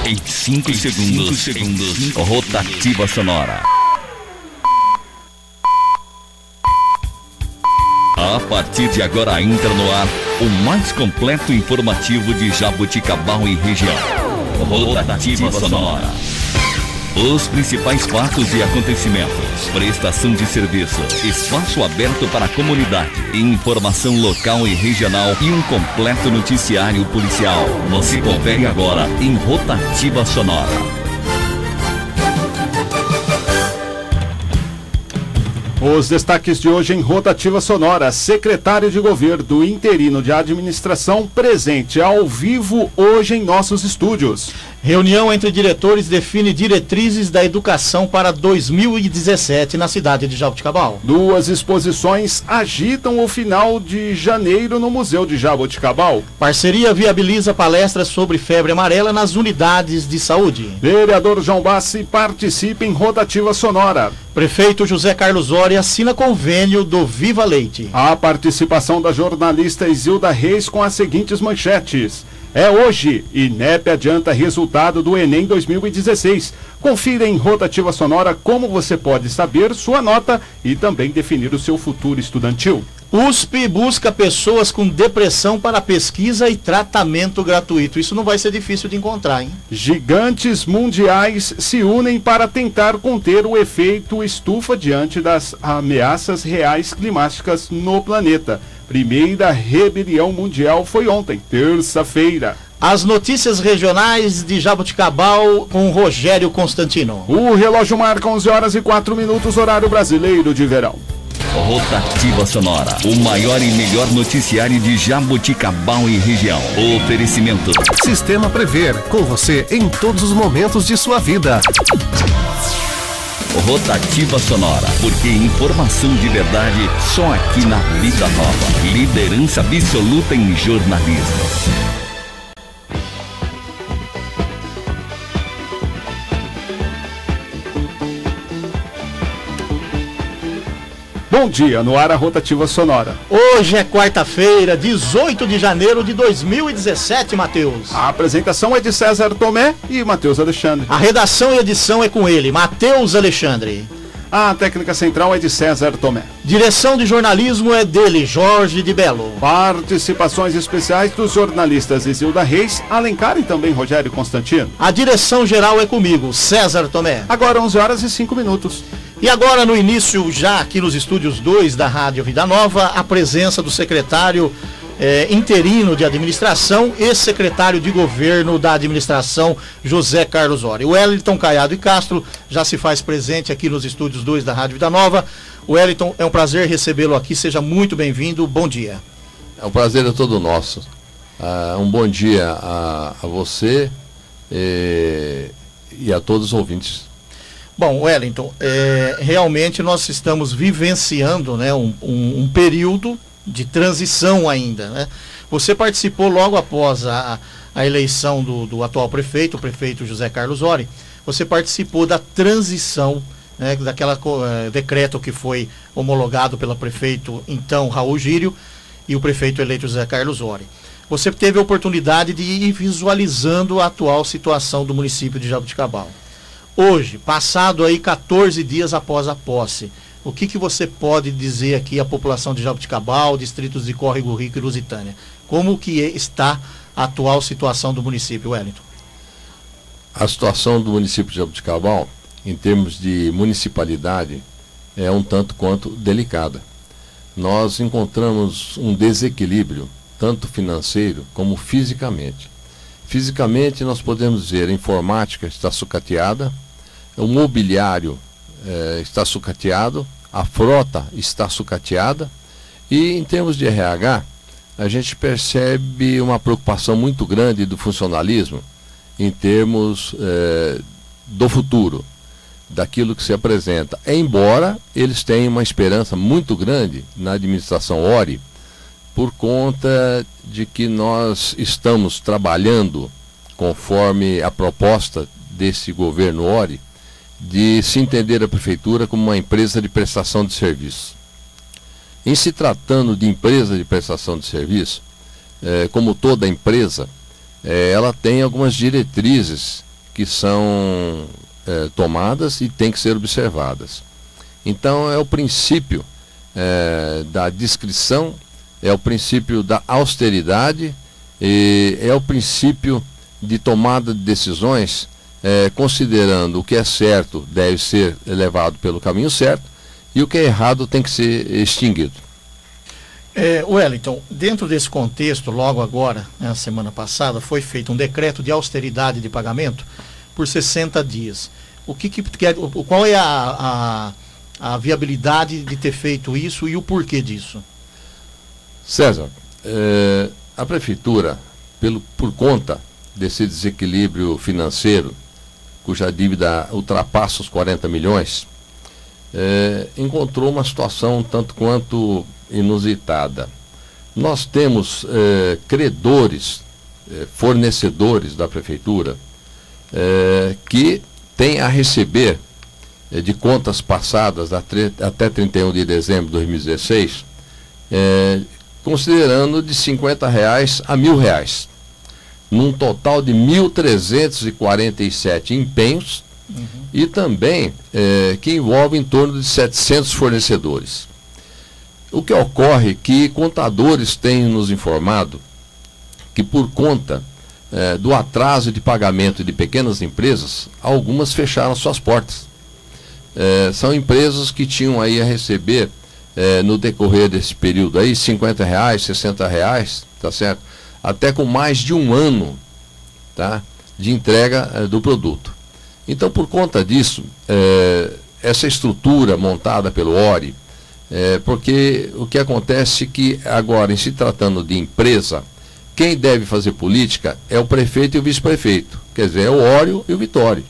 Em 5 segundos, rotativa sonora. A partir de agora entra no ar o mais completo informativo de Jaboticabal e região. Rotativa sonora. Os principais fatos e acontecimentos, prestação de serviço, espaço aberto para a comunidade, informação local e regional e um completo noticiário policial. Você confere agora em Rotativa Sonora. Os destaques de hoje em Rotativa Sonora. Secretário de Governo interino de Administração presente ao vivo hoje em nossos estúdios. Reunião entre diretores define diretrizes da educação para 2017 na cidade de Jaboticabal. 2 exposições agitam o final de janeiro no Museu de Jaboticabal. Parceria viabiliza palestras sobre febre amarela nas unidades de saúde. Vereador João Bassi participa em Rotativa Sonora. Prefeito José Carlos Ori assina convênio do Viva Leite. A participação da jornalista Isilda Reis com as seguintes manchetes. É hoje, INEP adianta resultado do Enem 2016. Confira em Rotativa Sonora como você pode saber sua nota e também definir o seu futuro estudantil. USP busca pessoas com depressão para pesquisa e tratamento gratuito. Isso não vai ser difícil de encontrar, hein? Gigantes mundiais se unem para tentar conter o efeito estufa diante das ameaças reais climáticas no planeta. Primeira rebelião mundial foi ontem, terça-feira. As notícias regionais de Jaboticabal com Rogério Constantino. O relógio marca 11h04, horário brasileiro de verão. Rotativa Sonora, o maior e melhor noticiário de Jaboticabal e região. Oferecimento Sistema Prever, com você em todos os momentos de sua vida. Rotativa Sonora, porque informação de verdade só aqui na Vida Nova. Liderança absoluta em jornalismo. Bom dia, no ar a Rotativa Sonora. Hoje é quarta-feira, 18 de janeiro de 2017, Matheus. A apresentação é de César Tomé e Matheus Alexandre. A redação e edição é com ele, Matheus Alexandre. A técnica central é de César Tomé. Direção de jornalismo é dele, Jorge de Belo. Participações especiais dos jornalistas Isilda Reis, Alencar e também Rogério Constantino. A direção geral é comigo, César Tomé. Agora 11h05. E agora, no início, já aqui nos estúdios 2 da Rádio Vida Nova, a presença do secretário interino de administração e secretário de governo da administração, José Carlos Ori. O Wellington Caiado e Castro já se faz presente aqui nos estúdios 2 da Rádio Vida Nova. Wellington, é um prazer recebê-lo aqui, seja muito bem-vindo, bom dia. É um prazer é todo nosso. Um bom dia a você e a todos os ouvintes. Bom, Wellington, realmente nós estamos vivenciando, né, um período de transição ainda, né? Você participou logo após a eleição do atual prefeito, o prefeito José Carlos Ori. Você participou da transição, né, daquela decreto que foi homologado pelo prefeito, então, Raul Gírio, e o prefeito eleito José Carlos Ori. Você teve a oportunidade de ir visualizando a atual situação do município de Jaboticabal. Hoje, passado aí 14 dias após a posse, o que você pode dizer aqui à população de Jaboticabal, distritos de Córrego Rico e Lusitânia? Como que está a atual situação do município, Wellington? A situação do município de Jaboticabal, em termos de municipalidade, é um tanto quanto delicada. Nós encontramos um desequilíbrio, tanto financeiro como fisicamente. Fisicamente, nós podemos dizer, a informática está sucateada, o mobiliário está sucateado, a frota está sucateada e, em termos de RH, a gente percebe uma preocupação muito grande do funcionalismo em termos do futuro, daquilo que se apresenta. Embora eles tenham uma esperança muito grande na administração Ori, por conta de que nós estamos trabalhando conforme a proposta desse governo Ori, de se entender a prefeitura como uma empresa de prestação de serviço. Em se tratando de empresa de prestação de serviço, como toda empresa, ela tem algumas diretrizes que são tomadas e têm que ser observadas. Então é o princípio da discrição, é o princípio da austeridade, é o princípio de tomada de decisões, considerando o que é certo deve ser levado pelo caminho certo e o que é errado tem que ser extinguido. Wellington, dentro desse contexto, logo agora, na semana passada, foi feito um decreto de austeridade de pagamento por 60 dias. Qual é a viabilidade de ter feito isso e o porquê disso? César, a Prefeitura, por conta desse desequilíbrio financeiro, cuja dívida ultrapassa os 40 milhões, encontrou uma situação tanto quanto inusitada. Nós temos credores, fornecedores da Prefeitura, que têm a receber de contas passadas até 31 de dezembro de 2016, considerando de R$50 a R$1.000, num total de 1.347 empenhos, e também que envolve em torno de 700 fornecedores. O que ocorre é que contadores têm nos informado que, por conta do atraso de pagamento de pequenas empresas, algumas fecharam suas portas. São empresas que tinham aí a receber no decorrer desse período aí R$50, R$60, tá certo? Até com mais de um ano, tá, de entrega do produto. Então, por conta disso, essa estrutura montada pelo ORI, porque o que acontece é que agora, em se tratando de empresa, quem deve fazer política é o prefeito e o vice-prefeito, quer dizer, é o Ório e o Vitório.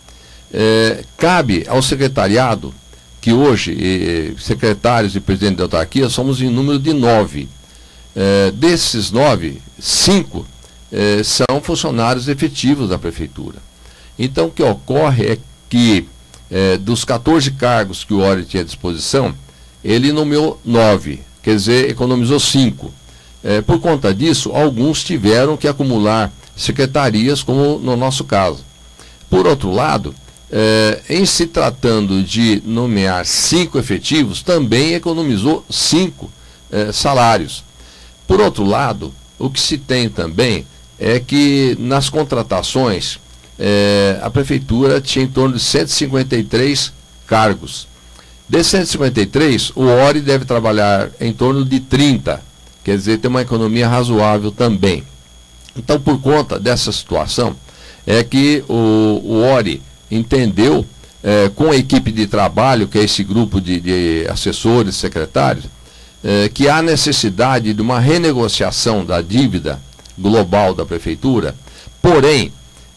Cabe ao secretariado, que hoje, secretários e presidente da autarquia, somos em número de 9. Desses 9, 5 são funcionários efetivos da Prefeitura. Então, o que ocorre é que, dos 14 cargos que o Ório tinha à disposição, ele nomeou 9, quer dizer, economizou 5. Por conta disso, alguns tiveram que acumular secretarias, como no nosso caso. Por outro lado, em se tratando de nomear 5 efetivos, também economizou 5 salários. Por outro lado, o que se tem também é que nas contratações, a Prefeitura tinha em torno de 153 cargos. Desses 153, o ORI deve trabalhar em torno de 30, quer dizer, tem uma economia razoável também. Então, por conta dessa situação, é que o ORI entendeu, com a equipe de trabalho, que é esse grupo de assessores, secretários, que há necessidade de uma renegociação da dívida global da Prefeitura, porém,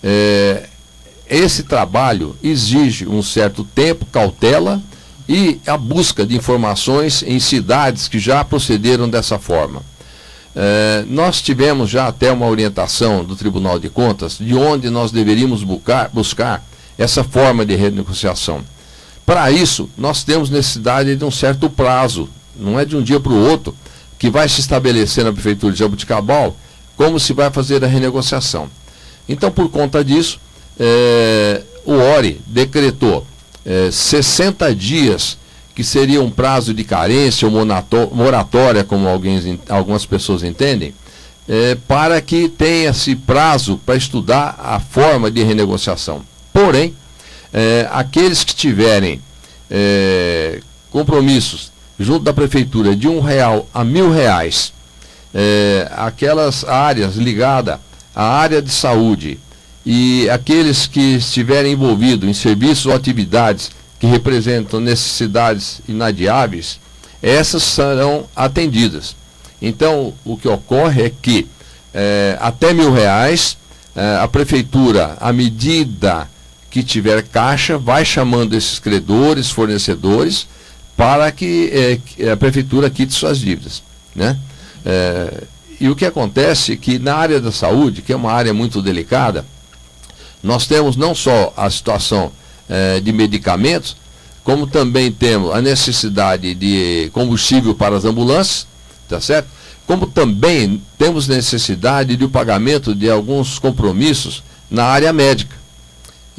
esse trabalho exige um certo tempo, cautela, e a busca de informações em cidades que já procederam dessa forma. Nós tivemos já até uma orientação do Tribunal de Contas de onde nós deveríamos buscar essa forma de renegociação. Para isso, nós temos necessidade de um certo prazo, não é de um dia para o outro, que vai se estabelecer na Prefeitura de Jaboticabal como se vai fazer a renegociação. Então, por conta disso, o ORI decretou 60 dias, que seria um prazo de carência ou moratória, como algumas pessoas entendem, para que tenha esse prazo para estudar a forma de renegociação. Porém, aqueles que tiverem compromissos junto da Prefeitura de R$1 a R$1.000, aquelas áreas ligadas à área de saúde, e aqueles que estiverem envolvidos em serviços ou atividades que representam necessidades inadiáveis, essas serão atendidas. Então, o que ocorre é que até R$1.000, a Prefeitura, à medida que tiver caixa, vai chamando esses credores, fornecedores, para que a Prefeitura quite suas dívidas, né? E o que acontece é que na área da saúde, que é uma área muito delicada, nós temos não só a situação de medicamentos, como também temos a necessidade de combustível para as ambulâncias, tá certo? Como também temos necessidade de o pagamento de alguns compromissos na área médica.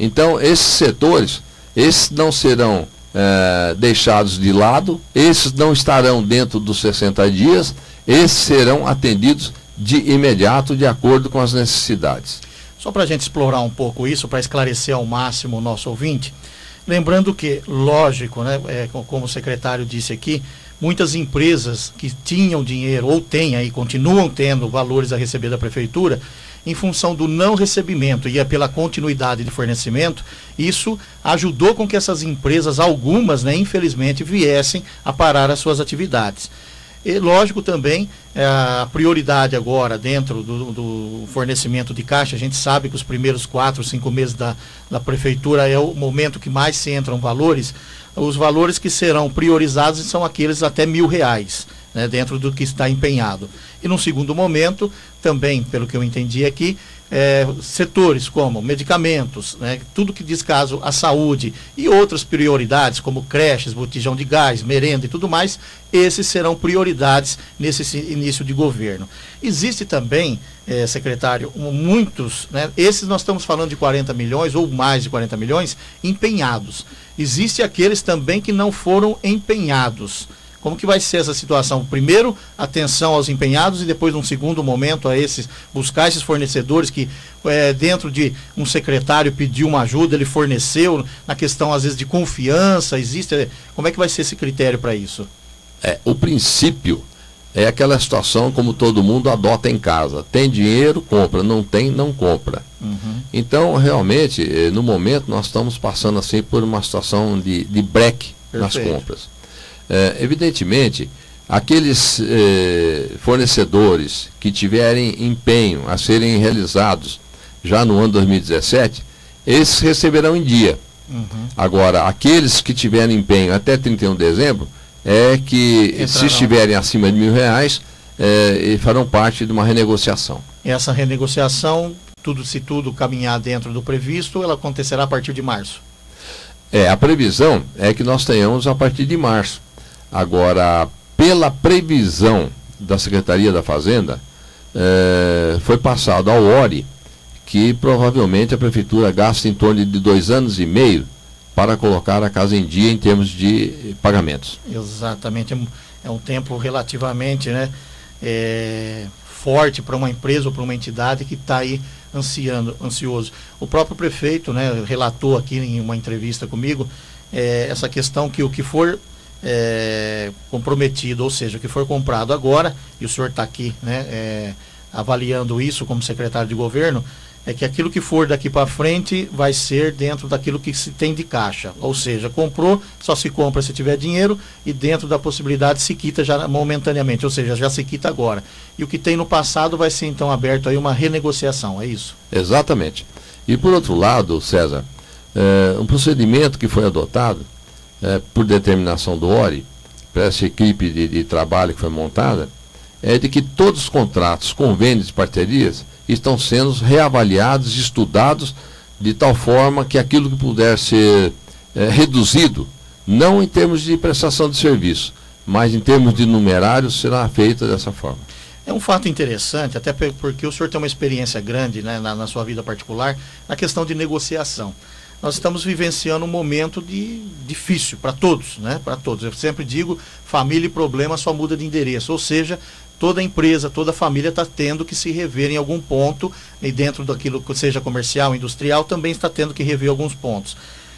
Então, esses setores, esses não serão deixados de lado, esses não estarão dentro dos 60 dias, esses serão atendidos de imediato, de acordo com as necessidades. Só para a gente explorar um pouco isso, para esclarecer ao máximo o nosso ouvinte, lembrando que, lógico, né, como o secretário disse aqui, muitas empresas que tinham dinheiro, ou têm aí, continuam tendo valores a receber da prefeitura, em função do não recebimento e pela continuidade de fornecimento, isso ajudou com que essas empresas, algumas, né, infelizmente, viessem a parar as suas atividades. E, lógico, também, a prioridade agora dentro do fornecimento de caixa, a gente sabe que os primeiros 4, 5 meses da prefeitura é o momento que mais se entram valores. Os valores que serão priorizados são aqueles até R$1.000, né, dentro do que está empenhado. E num segundo momento, também, pelo que eu entendi aqui, setores como medicamentos, né, tudo que diz caso à saúde e outras prioridades, como creches, botijão de gás, merenda e tudo mais, esses serão prioridades nesse início de governo. Existe também, secretário, muitos, né, esses nós estamos falando de 40 milhões ou mais de 40 milhões empenhados. Existem aqueles também que não foram empenhados. Como que vai ser essa situação? Primeiro, atenção aos empenhados e depois, num segundo momento, buscar esses fornecedores que, dentro de um secretário pediu uma ajuda, ele forneceu, na questão, às vezes, de confiança, existe. Como é que vai ser esse critério para isso? O princípio é aquela situação como todo mundo adota em casa. Tem dinheiro, compra. Não tem, não compra. Uhum. Então, realmente, no momento, nós estamos passando assim por uma situação de breque nas compras. Evidentemente, aqueles fornecedores que tiverem empenho a serem realizados já no ano 2017, esses receberão em dia. Uhum. Agora, aqueles que tiverem empenho até 31 de dezembro, se estiverem acima de R$1.000, farão parte de uma renegociação. Essa renegociação, se tudo caminhar dentro do previsto, ela acontecerá a partir de março? A previsão é que nós tenhamos a partir de março. Agora, pela previsão da Secretaria da Fazenda, foi passado ao ORI que provavelmente a Prefeitura gasta em torno de 2 anos e meio para colocar a casa em dia em termos de pagamentos. Exatamente, é um tempo relativamente, né, forte para uma empresa ou para uma entidade que está aí ansioso. O próprio prefeito, né, relatou aqui em uma entrevista comigo essa questão que o que for comprometido, ou seja, o que for comprado agora, e o senhor está aqui, né, avaliando isso como secretário de governo, é que aquilo que for daqui para frente vai ser dentro daquilo que se tem de caixa, ou seja, comprou, só se compra se tiver dinheiro e dentro da possibilidade se quita já momentaneamente, ou seja, já se quita agora. E o que tem no passado vai ser então aberto aí uma renegociação, é isso? Exatamente. E por outro lado, César, um procedimento que foi adotado por determinação do ORI, para essa equipe de trabalho que foi montada, é de que todos os contratos, convênios e parcerias estão sendo reavaliados, estudados, de tal forma que aquilo que puder ser reduzido, não em termos de prestação de serviço, mas em termos de numerário, será feito dessa forma. É um fato interessante, até porque o senhor tem uma experiência grande, né, na sua vida particular, na questão de negociação. Nós estamos vivenciando um momento difícil para todos, né? Para todos. Eu sempre digo, família e problema só muda de endereço, ou seja, toda empresa, toda família está tendo que se rever em algum ponto, e dentro daquilo que seja comercial, industrial, também está tendo que rever alguns pontos.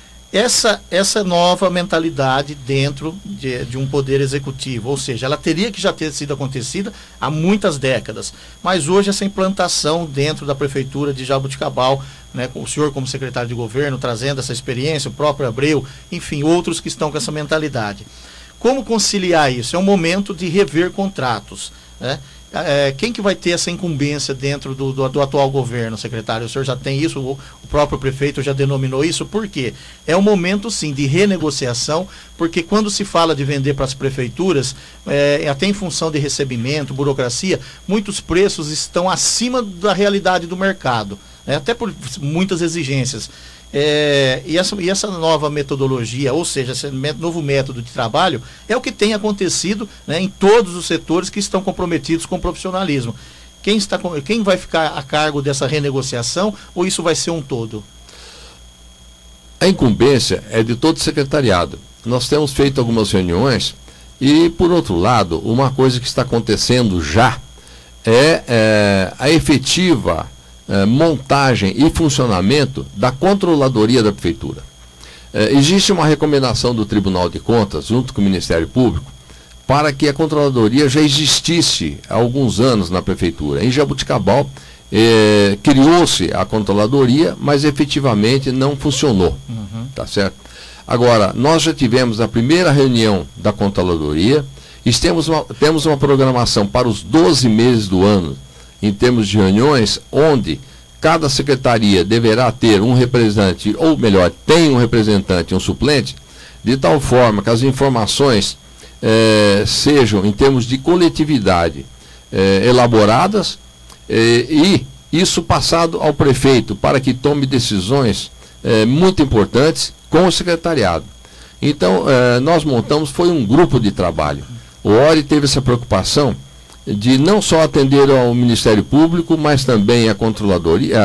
Essa nova mentalidade dentro de um poder executivo, ou seja, ela teria que já ter sido acontecida há muitas décadas, mas hoje essa implantação dentro da prefeitura de Jaboticabal, né, o senhor como secretário de governo trazendo essa experiência, o próprio Abreu, enfim, outros que estão com essa mentalidade. Como conciliar isso? É um momento de rever contratos, né? Quem que vai ter essa incumbência dentro do atual governo, secretário? O senhor já tem isso, o próprio prefeito já denominou isso, por quê? É um momento, sim, de renegociação, porque quando se fala de vender para as prefeituras, até em função de recebimento, burocracia, muitos preços estão acima da realidade do mercado, né? Até por muitas exigências. E essa nova metodologia, ou seja, esse novo método de trabalho, é o que tem acontecido, né, em todos os setores que estão comprometidos com o profissionalismo. Quem vai ficar a cargo dessa renegociação, ou isso vai ser um todo? a incumbência é de todo o secretariado. Nós temos feito algumas reuniões e, por outro lado, uma coisa que está acontecendo já é a efetiva montagem e funcionamento da controladoria da Prefeitura. Existe uma recomendação do Tribunal de Contas, junto com o Ministério Público, para que a controladoria já existisse há alguns anos na Prefeitura. Em Jaboticabal, criou-se a controladoria, mas efetivamente não funcionou. Tá certo? Agora, nós já tivemos a primeira reunião da controladoria, temos uma programação para os 12 meses do ano, em termos de reuniões, onde cada secretaria deverá ter um representante, ou melhor, tem um representante e um suplente, de tal forma que as informações sejam, em termos de coletividade, elaboradas, e isso passado ao prefeito para que tome decisões muito importantes com o secretariado. Então, nós montamos, foi um grupo de trabalho. O ORI teve essa preocupação de não só atender ao Ministério Público, mas também a Controladoria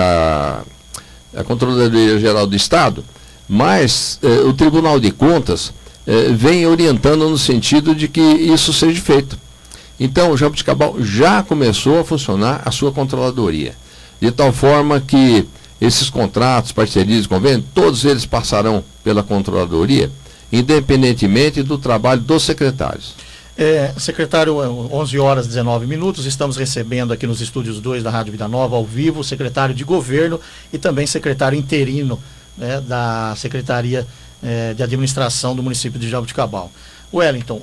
Geral do Estado, mas o Tribunal de Contas vem orientando no sentido de que isso seja feito. Então, o Jaboticabal já começou a funcionar a sua controladoria, de tal forma que esses contratos, parcerias, convênios, todos eles passarão pela controladoria, independentemente do trabalho dos secretários. Secretário, 11 horas e 19 minutos, estamos recebendo aqui nos estúdios 2 da Rádio Vida Nova, ao vivo, o secretário de Governo e também secretário interino, né, da Secretaria de Administração do município de Jaboticabal. Wellington,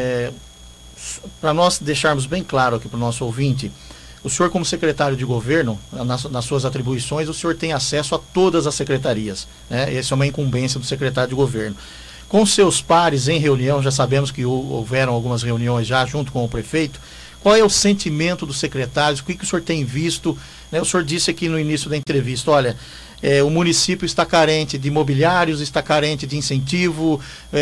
para nós deixarmos bem claro aqui para o nosso ouvinte, o senhor, como secretário de Governo, nas suas atribuições, o senhor tem acesso a todas as secretarias, né? Essa é uma incumbência do secretário de Governo. Com seus pares em reunião, já sabemos que houveram algumas reuniões já junto com o prefeito, qual é o sentimento dos secretários, o que o senhor tem visto, né? O senhor disse aqui no início da entrevista, olha, o município está carente de imobiliários, está carente de incentivo,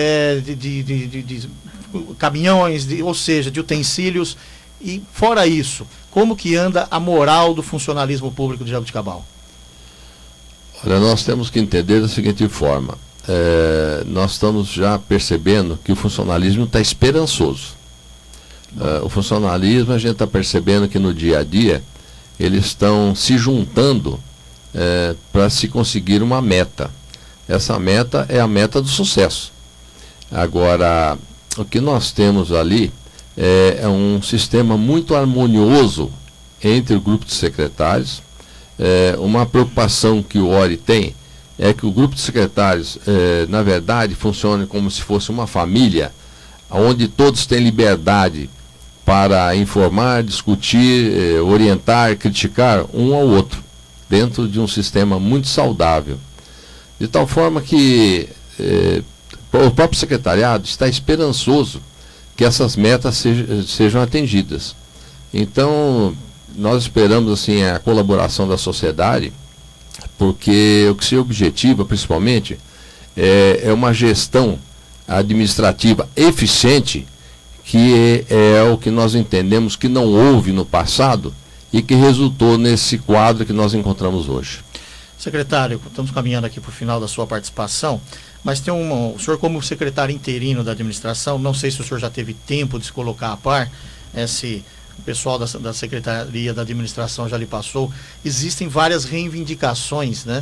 de caminhões, ou seja, de utensílios, e fora isso, como que anda a moral do funcionalismo público de Jaboticabal? Olha, nós temos que entender da seguinte forma, nós estamos já percebendo que o funcionalismo está esperançoso. O funcionalismo, a gente está percebendo que no dia a dia eles estão se juntando para se conseguir uma meta. Essa meta é a meta do sucesso. Agora, o que nós temos ali é um sistema muito harmonioso entre o grupo de secretários. Uma preocupação que o ORI tem é que o grupo de secretários, na verdade, funcione como se fosse uma família, onde todos têm liberdade para informar, discutir, orientar, criticar um ao outro, dentro de um sistema muito saudável. De tal forma que o próprio secretariado está esperançoso que essas metas sejam atendidas. Então, nós esperamos assim a colaboração da sociedade, porque o que se objetiva, principalmente, é uma gestão administrativa eficiente, que é o que nós entendemos que não houve no passado e que resultou nesse quadro que nós encontramos hoje. Secretário, estamos caminhando aqui para o final da sua participação, mas tem o senhor, como secretário interino da administração, não sei se o senhor já teve tempo de se colocar a par, se o pessoal da Secretaria da Administração já lhe passou, existem várias reivindicações, né?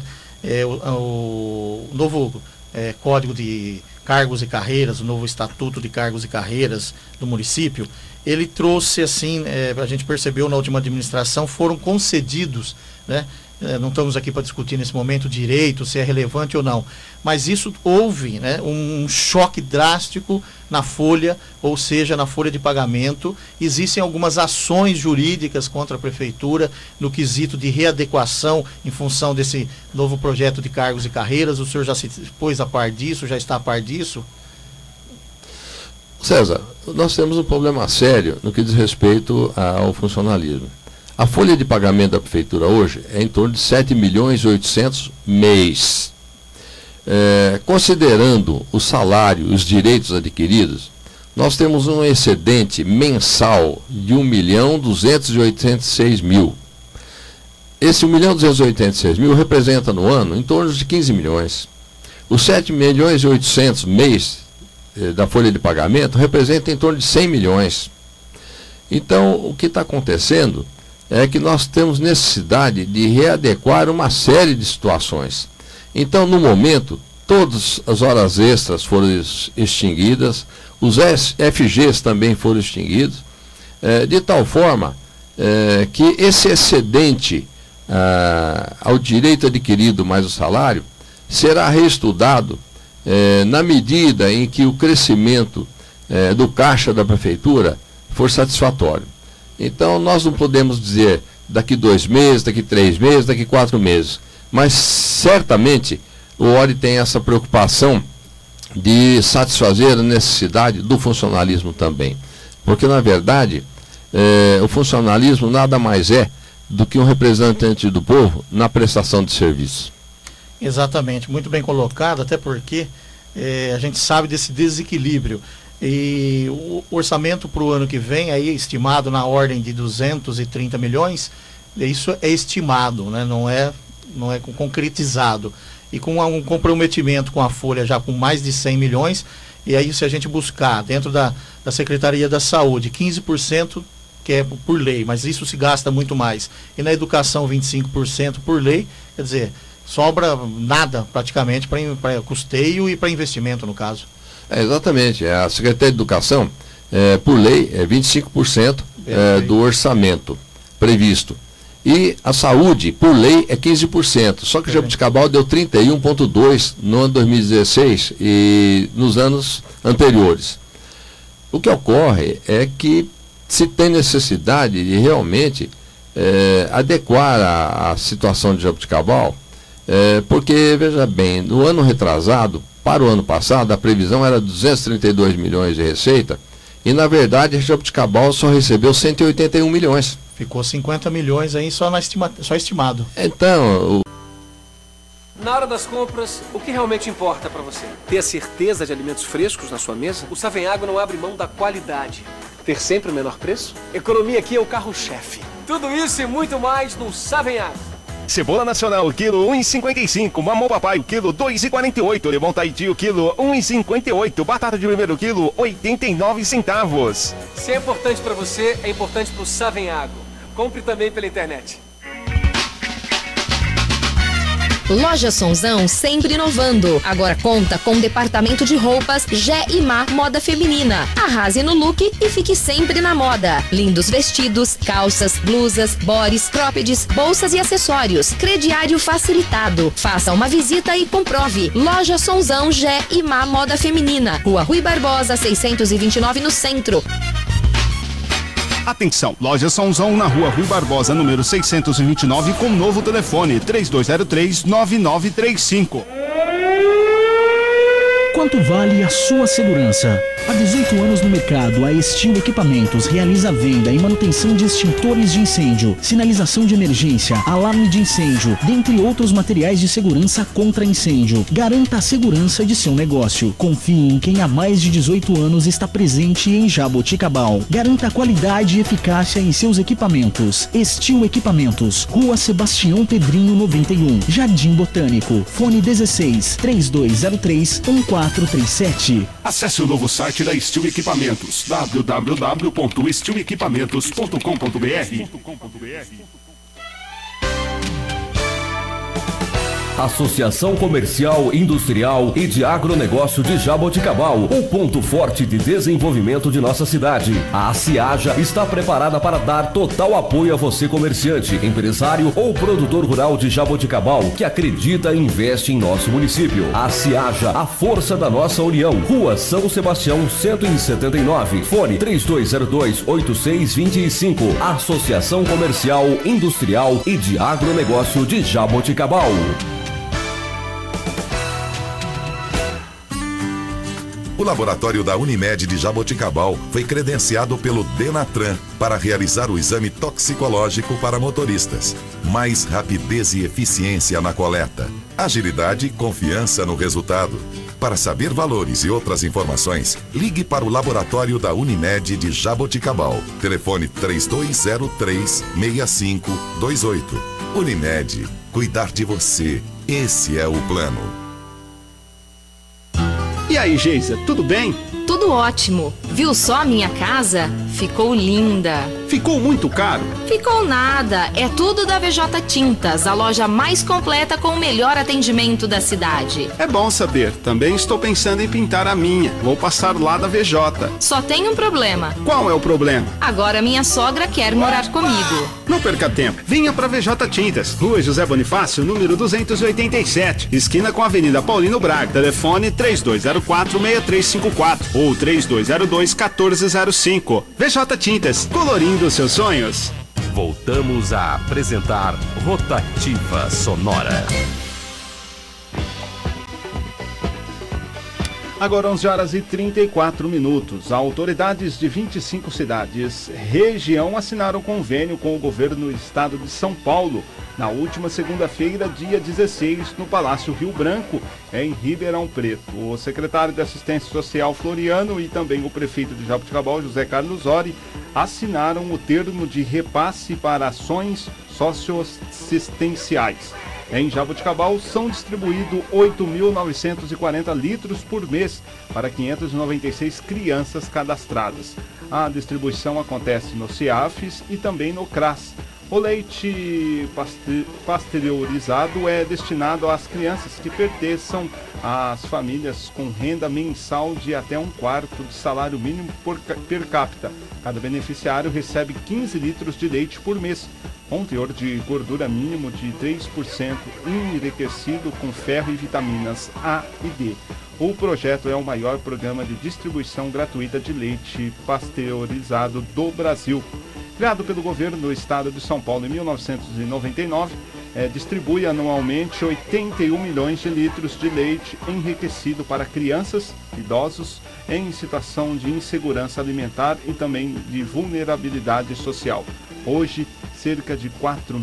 O novo Código de Cargos e Carreiras, o novo Estatuto de Cargos e Carreiras do município, ele trouxe, assim, a gente percebeu na última administração, foram concedidos, né? Não estamos aqui para discutir nesse momento direito, se é relevante ou não, mas isso houve, né, um choque drástico na folha, ou seja, na folha de pagamento. Existem algumas ações jurídicas contra a prefeitura no quesito de readequação em função desse novo projeto de cargos e carreiras. O senhor já se pôs a par disso, já está a par disso? César, nós temos um problema sério no que diz respeito ao funcionalismo. A folha de pagamento da prefeitura hoje é em torno de 7.800.000 mês. Considerando o salário e os direitos adquiridos, nós temos um excedente mensal de 1.286.000. Esse 1.286.000 representa no ano em torno de 15 milhões. Os 7.800.000 mês da folha de pagamento representa em torno de 100 milhões. Então, o que está acontecendo é que nós temos necessidade de readequar uma série de situações. Então, no momento, todas as horas extras foram extinguidas, os FGs também foram extinguidos, de tal forma que esse excedente ao direito adquirido mais o salário será reestudado na medida em que o crescimento do caixa da prefeitura for satisfatório. Então nós não podemos dizer daqui 2 meses, daqui 3 meses, daqui 4 meses, mas certamente o ORE tem essa preocupação de satisfazer a necessidade do funcionalismo também, porque na verdade o funcionalismo nada mais é do que um representante do povo na prestação de serviço. Exatamente, muito bem colocado, até porque a gente sabe desse desequilíbrio. E o orçamento para o ano que vem, aí estimado na ordem de 230 milhões, isso é estimado, né? não é concretizado. E com um comprometimento com a Folha já com mais de 100 milhões, e aí se a gente buscar dentro da Secretaria da Saúde 15%, que é por lei, mas isso se gasta muito mais, e na educação 25% por lei, quer dizer, sobra nada praticamente para custeio e para investimento no caso. Exatamente, a Secretaria de Educação, por lei, é 25% do orçamento previsto. E a saúde, por lei, é 15%. Só que Jaboticabal deu 31,2% no ano 2016 e nos anos anteriores. O que ocorre é que se tem necessidade de realmente adequar a situação de Jaboticabal, porque, veja bem, no ano retrasado, para o ano passado, a previsão era 232 milhões de receita e, na verdade, a Jaboticabal só recebeu 181 milhões. Ficou 50 milhões aí só estimado. Então, na hora das compras, o que realmente importa para você? Ter a certeza de alimentos frescos na sua mesa? O Savenhago não abre mão da qualidade. Ter sempre o menor preço? Economia aqui é o carro-chefe. Tudo isso e muito mais no Savenhago. Cebola nacional, quilo 1,55. Mamão papai, quilo 2,48. Limão Tahiti, quilo 1,58. Batata de primeiro quilo, 89 centavos. Se é importante para você, é importante para o Savenhago. Compre também pela internet. Loja Sonzão sempre inovando. Agora conta com departamento de roupas Gé e Má Moda Feminina. Arrase no look e fique sempre na moda. Lindos vestidos, calças, blusas, bores, croppeds, bolsas e acessórios. Crediário facilitado. Faça uma visita e comprove. Loja Sonzão Gé e Má Moda Feminina. Rua Rui Barbosa, 629 no centro. Atenção, Loja Sonzão na Rua Rui Barbosa, número 629, com novo telefone 3203-9935. Quanto vale a sua segurança? Há 18 anos no mercado, a Estil Equipamentos realiza a venda e manutenção de extintores de incêndio, sinalização de emergência, alarme de incêndio, dentre outros materiais de segurança contra incêndio. Garanta a segurança de seu negócio. Confie em quem há mais de 18 anos está presente em Jaboticabal. Garanta qualidade e eficácia em seus equipamentos. Estil Equipamentos, Rua Sebastião Pedrinho 91, Jardim Botânico. Fone 16-3203-1437. Acesse o novo site da Estil Equipamentos, www.estilequipamentos.com.br. Associação Comercial, Industrial e de Agronegócio de Jaboticabal, o ponto forte de desenvolvimento de nossa cidade. A CIAJA está preparada para dar total apoio a você, comerciante, empresário ou produtor rural de Jaboticabal que acredita e investe em nosso município. A CIAJA, a força da nossa união. Rua São Sebastião 179, fone 3202-8625. Associação Comercial, Industrial e de Agronegócio de Jaboticabal. O laboratório da Unimed de Jaboticabal foi credenciado pelo Denatran para realizar o exame toxicológico para motoristas. Mais rapidez e eficiência na coleta. Agilidade e confiança no resultado. Para saber valores e outras informações, ligue para o laboratório da Unimed de Jaboticabal. Telefone 3203-6528. Unimed, cuidar de você. Esse é o plano. E aí, Geisa, tudo bem? Tudo ótimo. Viu só minha casa? Ficou linda. Ficou muito caro? Ficou nada. É tudo da VJ Tintas, a loja mais completa com o melhor atendimento da cidade. É bom saber. Também estou pensando em pintar a minha. Vou passar lá da VJ. Só tem um problema. Qual é o problema? Agora minha sogra quer morar comigo. Não perca tempo. Venha para VJ Tintas, Rua José Bonifácio, número 287, esquina com a Avenida Paulino Braga. Telefone 3204-6354 ou 3202-1405. VJ Tintas, colorindo seus sonhos. Voltamos a apresentar Rotativa Sonora. Agora 11 horas e 34 minutos. Autoridades de 25 cidades, região assinaram convênio com o governo do estado de São Paulo na última segunda-feira, dia 16, no Palácio Rio Branco, em Ribeirão Preto. O secretário de Assistência Social Floriano e também o prefeito de Jaboticabal, José Carlos Ori, assinaram o termo de repasse para ações socioassistenciais. Em Jaboticabal são distribuídos 8.940 litros por mês para 596 crianças cadastradas. A distribuição acontece no CIAFES e também no CRAS. O leite pasteurizado é destinado às crianças que pertençam às famílias com renda mensal de até 1/4 de salário mínimo per capita. Cada beneficiário recebe 15 litros de leite por mês, com teor de gordura mínimo de 3%, enriquecido com ferro e vitaminas A e D. O projeto é o maior programa de distribuição gratuita de leite pasteurizado do Brasil. Criado pelo governo do estado de São Paulo em 1999, distribui anualmente 81 milhões de litros de leite enriquecido para crianças, idosos em situação de insegurança alimentar e também de vulnerabilidade social. Hoje, cerca de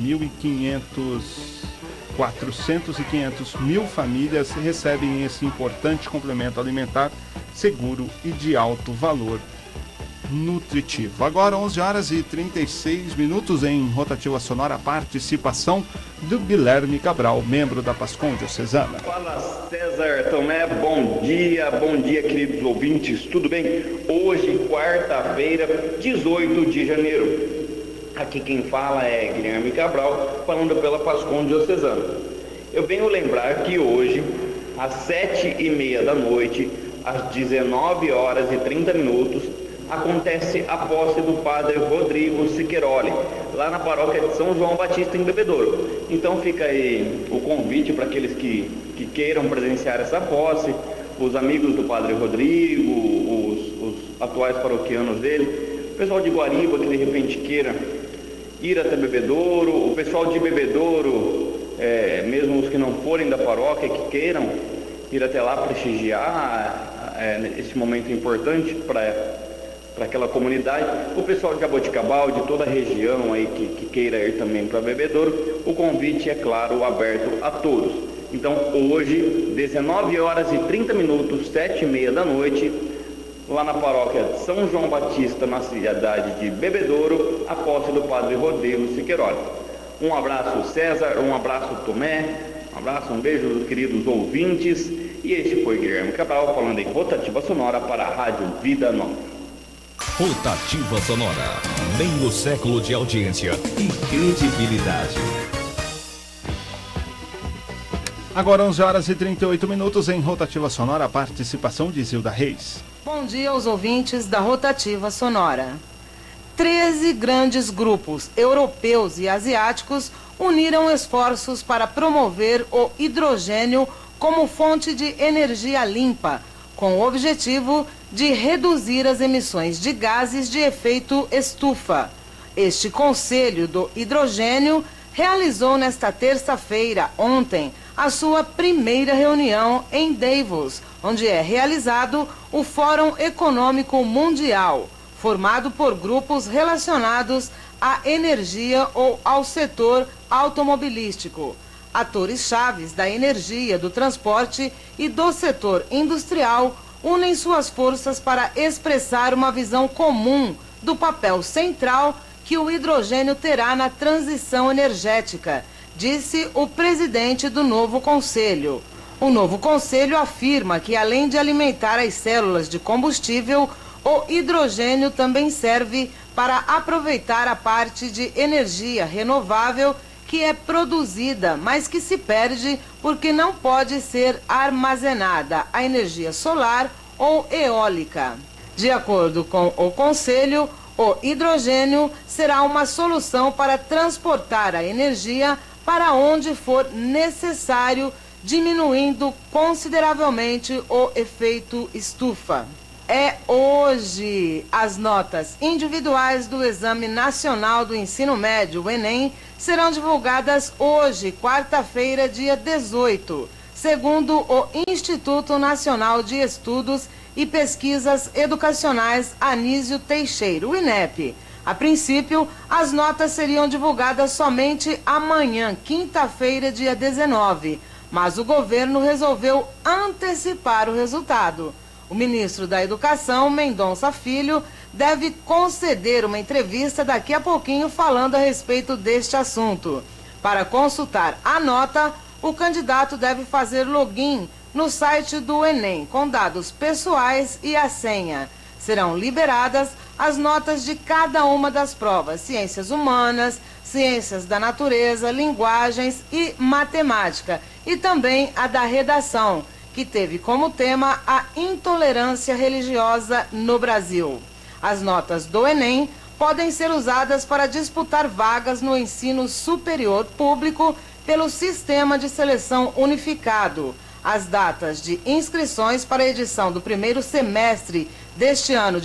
400 mil famílias recebem esse importante complemento alimentar seguro e de alto valor nutritivo. Agora 11 horas e 36 minutos em Rotativa Sonora, participação do Guilherme Cabral, membro da PASCOM Diocesana. Fala César Tomé, bom dia queridos ouvintes, tudo bem? Hoje, quarta-feira, 18 de janeiro. Aqui quem fala é Guilherme Cabral, falando pela PASCOM Diocesana. Eu venho lembrar que hoje, às 7h30 da noite, às 19 horas e 30 minutos, acontece a posse do padre Rodrigo Siqueiroli, lá na paróquia de São João Batista, em Bebedouro. Então fica aí o convite para aqueles que queiram presenciar essa posse, os amigos do padre Rodrigo, os atuais paroquianos dele, o pessoal de Guariba que de repente queira ir até Bebedouro, o pessoal de Bebedouro, mesmo os que não forem da paróquia, que queiram ir até lá prestigiar esse momento importante para aquela comunidade, o pessoal de Jaboticabal, de toda a região aí que queira ir também para Bebedouro, o convite é claro, aberto a todos. Então hoje, 19 horas e 30 minutos, 7h30 da noite, lá na paróquia de São João Batista, na cidade de Bebedouro, a posse do padre Rodrigo Siqueiroli. Um abraço César, um abraço Tomé, um abraço, um beijo dos queridos ouvintes, e este foi Guilherme Cabral falando em Rotativa Sonora para a Rádio Vida Nova. Rotativa Sonora, meio século de audiência e credibilidade. Agora 11 horas e 38 minutos em Rotativa Sonora, a participação de Zilda Reis. Bom dia aos ouvintes da Rotativa Sonora. 13 grandes grupos europeus e asiáticos uniram esforços para promover o hidrogênio como fonte de energia limpa, com o objetivo de reduzir as emissões de gases de efeito estufa. Este Conselho do Hidrogênio realizou nesta terça-feira, ontem, a sua primeira reunião em Davos, onde é realizado o Fórum Econômico Mundial, formado por grupos relacionados à energia ou ao setor automobilístico. Atores chaves da energia, do transporte e do setor industrial unem suas forças para expressar uma visão comum do papel central que o hidrogênio terá na transição energética, disse o presidente do novo conselho. O novo conselho afirma que, além de alimentar as células de combustível, o hidrogênio também serve para aproveitar a parte de energia renovável que é produzida, mas que se perde porque não pode ser armazenada a energia solar ou eólica. De acordo com o Conselho, o hidrogênio será uma solução para transportar a energia para onde for necessário, diminuindo consideravelmente o efeito estufa. É hoje. As notas individuais do Exame Nacional do Ensino Médio, o Enem, serão divulgadas hoje, quarta-feira, dia 18, segundo o Instituto Nacional de Estudos e Pesquisas Educacionais Anísio Teixeira, o INEP. A princípio, as notas seriam divulgadas somente amanhã, quinta-feira, dia 19, mas o governo resolveu antecipar o resultado. O ministro da Educação, Mendonça Filho, deve conceder uma entrevista daqui a pouquinho falando a respeito deste assunto. Para consultar a nota, o candidato deve fazer login no site do Enem, com dados pessoais e a senha. Serão liberadas as notas de cada uma das provas: ciências humanas, ciências da natureza, linguagens e matemática, e também a da redação, que teve como tema a intolerância religiosa no Brasil. As notas do Enem podem ser usadas para disputar vagas no ensino superior público pelo Sistema de Seleção Unificado. As datas de inscrições para a edição do primeiro semestre deste ano de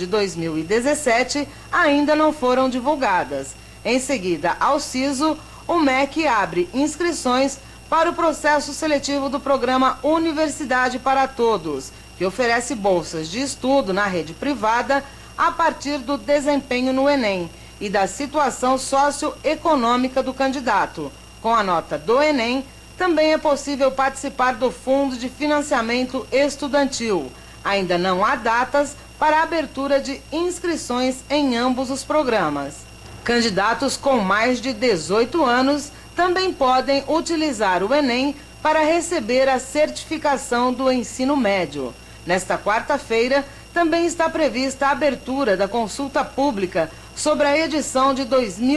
2017 ainda não foram divulgadas. Em seguida ao SISU, o MEC abre inscrições para o processo seletivo do programa Universidade para Todos, que oferece bolsas de estudo na rede privada a partir do desempenho no Enem e da situação socioeconômica do candidato. Com a nota do Enem, também é possível participar do Fundo de Financiamento Estudantil. Ainda não há datas para a abertura de inscrições em ambos os programas. Candidatos com mais de 18 anos também podem utilizar o Enem para receber a certificação do ensino médio. Nesta quarta-feira, também está prevista a abertura da consulta pública sobre a edição de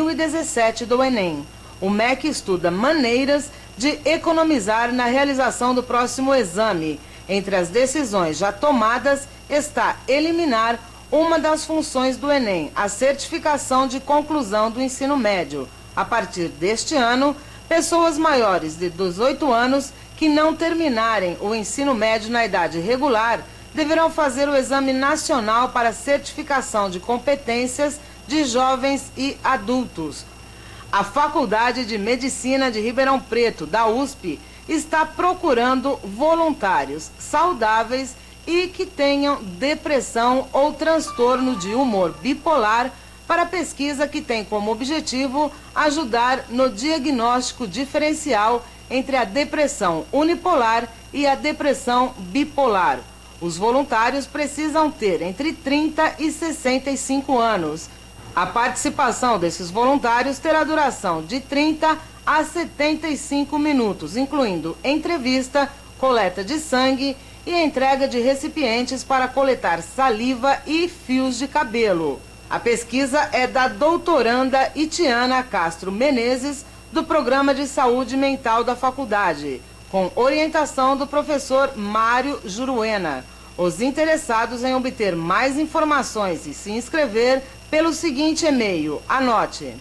2017 do Enem. O MEC estuda maneiras de economizar na realização do próximo exame. Entre as decisões já tomadas está eliminar uma das funções do Enem, a certificação de conclusão do ensino médio. A partir deste ano, pessoas maiores de 18 anos que não terminarem o ensino médio na idade regular deverão fazer o Exame Nacional para Certificação de Competências de Jovens e Adultos. A Faculdade de Medicina de Ribeirão Preto, da USP, está procurando voluntários saudáveis e que tenham depressão ou transtorno de humor bipolar para pesquisa que tem como objetivo ajudar no diagnóstico diferencial entre a depressão unipolar e a depressão bipolar. Os voluntários precisam ter entre 30 e 65 anos. A participação desses voluntários terá duração de 30 a 75 minutos, incluindo entrevista, coleta de sangue e entrega de recipientes para coletar saliva e fios de cabelo. A pesquisa é da doutoranda Itiana Castro Menezes, do Programa de Saúde Mental da faculdade, com orientação do professor Mário Juruena. Os interessados em obter mais informações e se inscrever pelo seguinte e-mail, anote: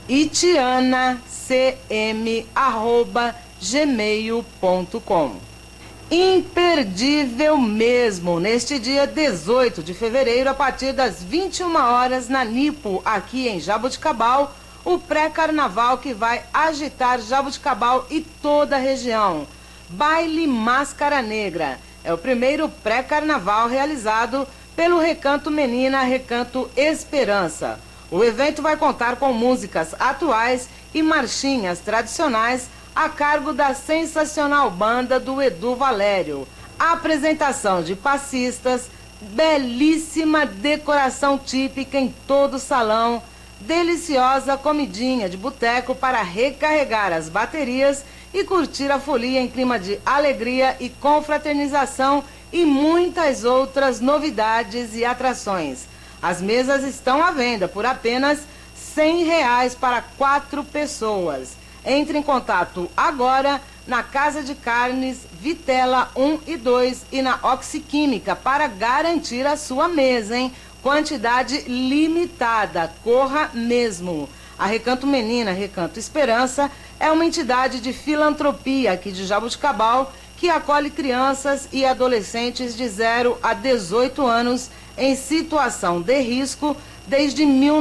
itianacm@gmail.com. Imperdível mesmo, neste dia 18 de fevereiro, a partir das 21 horas, na Nipo, aqui em Jaboticabal, o pré-carnaval que vai agitar Jaboticabal e toda a região. Baile Máscara Negra. É o primeiro pré-carnaval realizado pelo Recanto Menina Recanto Esperança. O evento vai contar com músicas atuais e marchinhas tradicionais a cargo da sensacional banda do Edu Valério. A apresentação de passistas, belíssima decoração típica em todo o salão, deliciosa comidinha de boteco para recarregar as baterias e curtir a folia em clima de alegria e confraternização e muitas outras novidades e atrações. As mesas estão à venda por apenas R$100 para 4 pessoas. Entre em contato agora na Casa de Carnes Vitela 1 e 2 e na Oxiquímica para garantir a sua mesa, hein? Quantidade limitada, corra mesmo. A Recanto Menina, Recanto Esperança, é uma entidade de filantropia aqui de Jaboticabal que acolhe crianças e adolescentes de 0 a 18 anos em situação de risco desde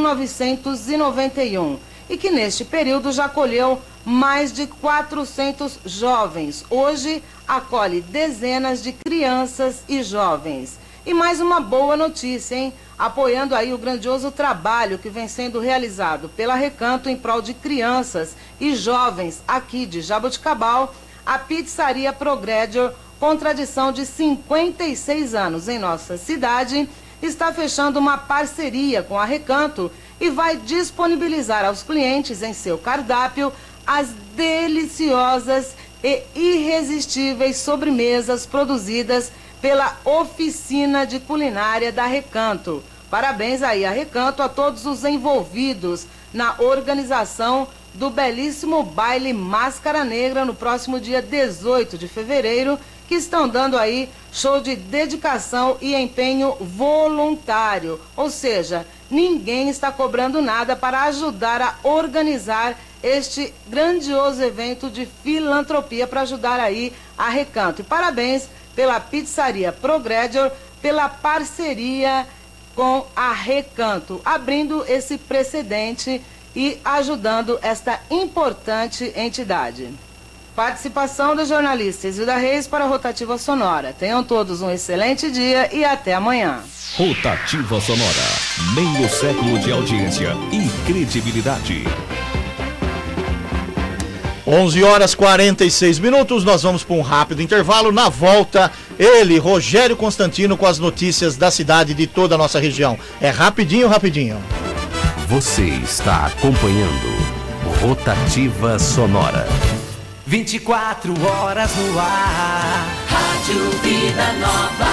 1991 e que neste período já acolheu mais de 400 jovens. Hoje acolhe dezenas de crianças e jovens. E mais uma boa notícia, hein? Apoiando aí o grandioso trabalho que vem sendo realizado pela Recanto em prol de crianças e jovens aqui de Jaboticabal, a Pizzaria Progredior, com tradição de 56 anos em nossa cidade, está fechando uma parceria com a Recanto e vai disponibilizar aos clientes em seu cardápio as deliciosas e irresistíveis sobremesas produzidas pela Oficina de Culinária da Recanto. Parabéns aí a Recanto, a todos os envolvidos na organização do belíssimo baile Máscara Negra no próximo dia 18 de fevereiro, que estão dando aí show de dedicação e empenho voluntário. Ou seja, ninguém está cobrando nada para ajudar a organizar este grandioso evento de filantropia para ajudar aí a Recanto. E parabéns pela Pizzaria Progredior, pela parceria com a Recanto, abrindo esse precedente e ajudando esta importante entidade. Participação da jornalista Isilda Reis para a Rotativa Sonora. Tenham todos um excelente dia e até amanhã. Rotativa Sonora, meio século de audiência e credibilidade. 11h46, nós vamos para um rápido intervalo. Na volta, ele, Rogério Constantino, com as notícias da cidade e de toda a nossa região. É rapidinho. Você está acompanhando Rotativa Sonora. 24 horas no ar, Rádio Vida Nova.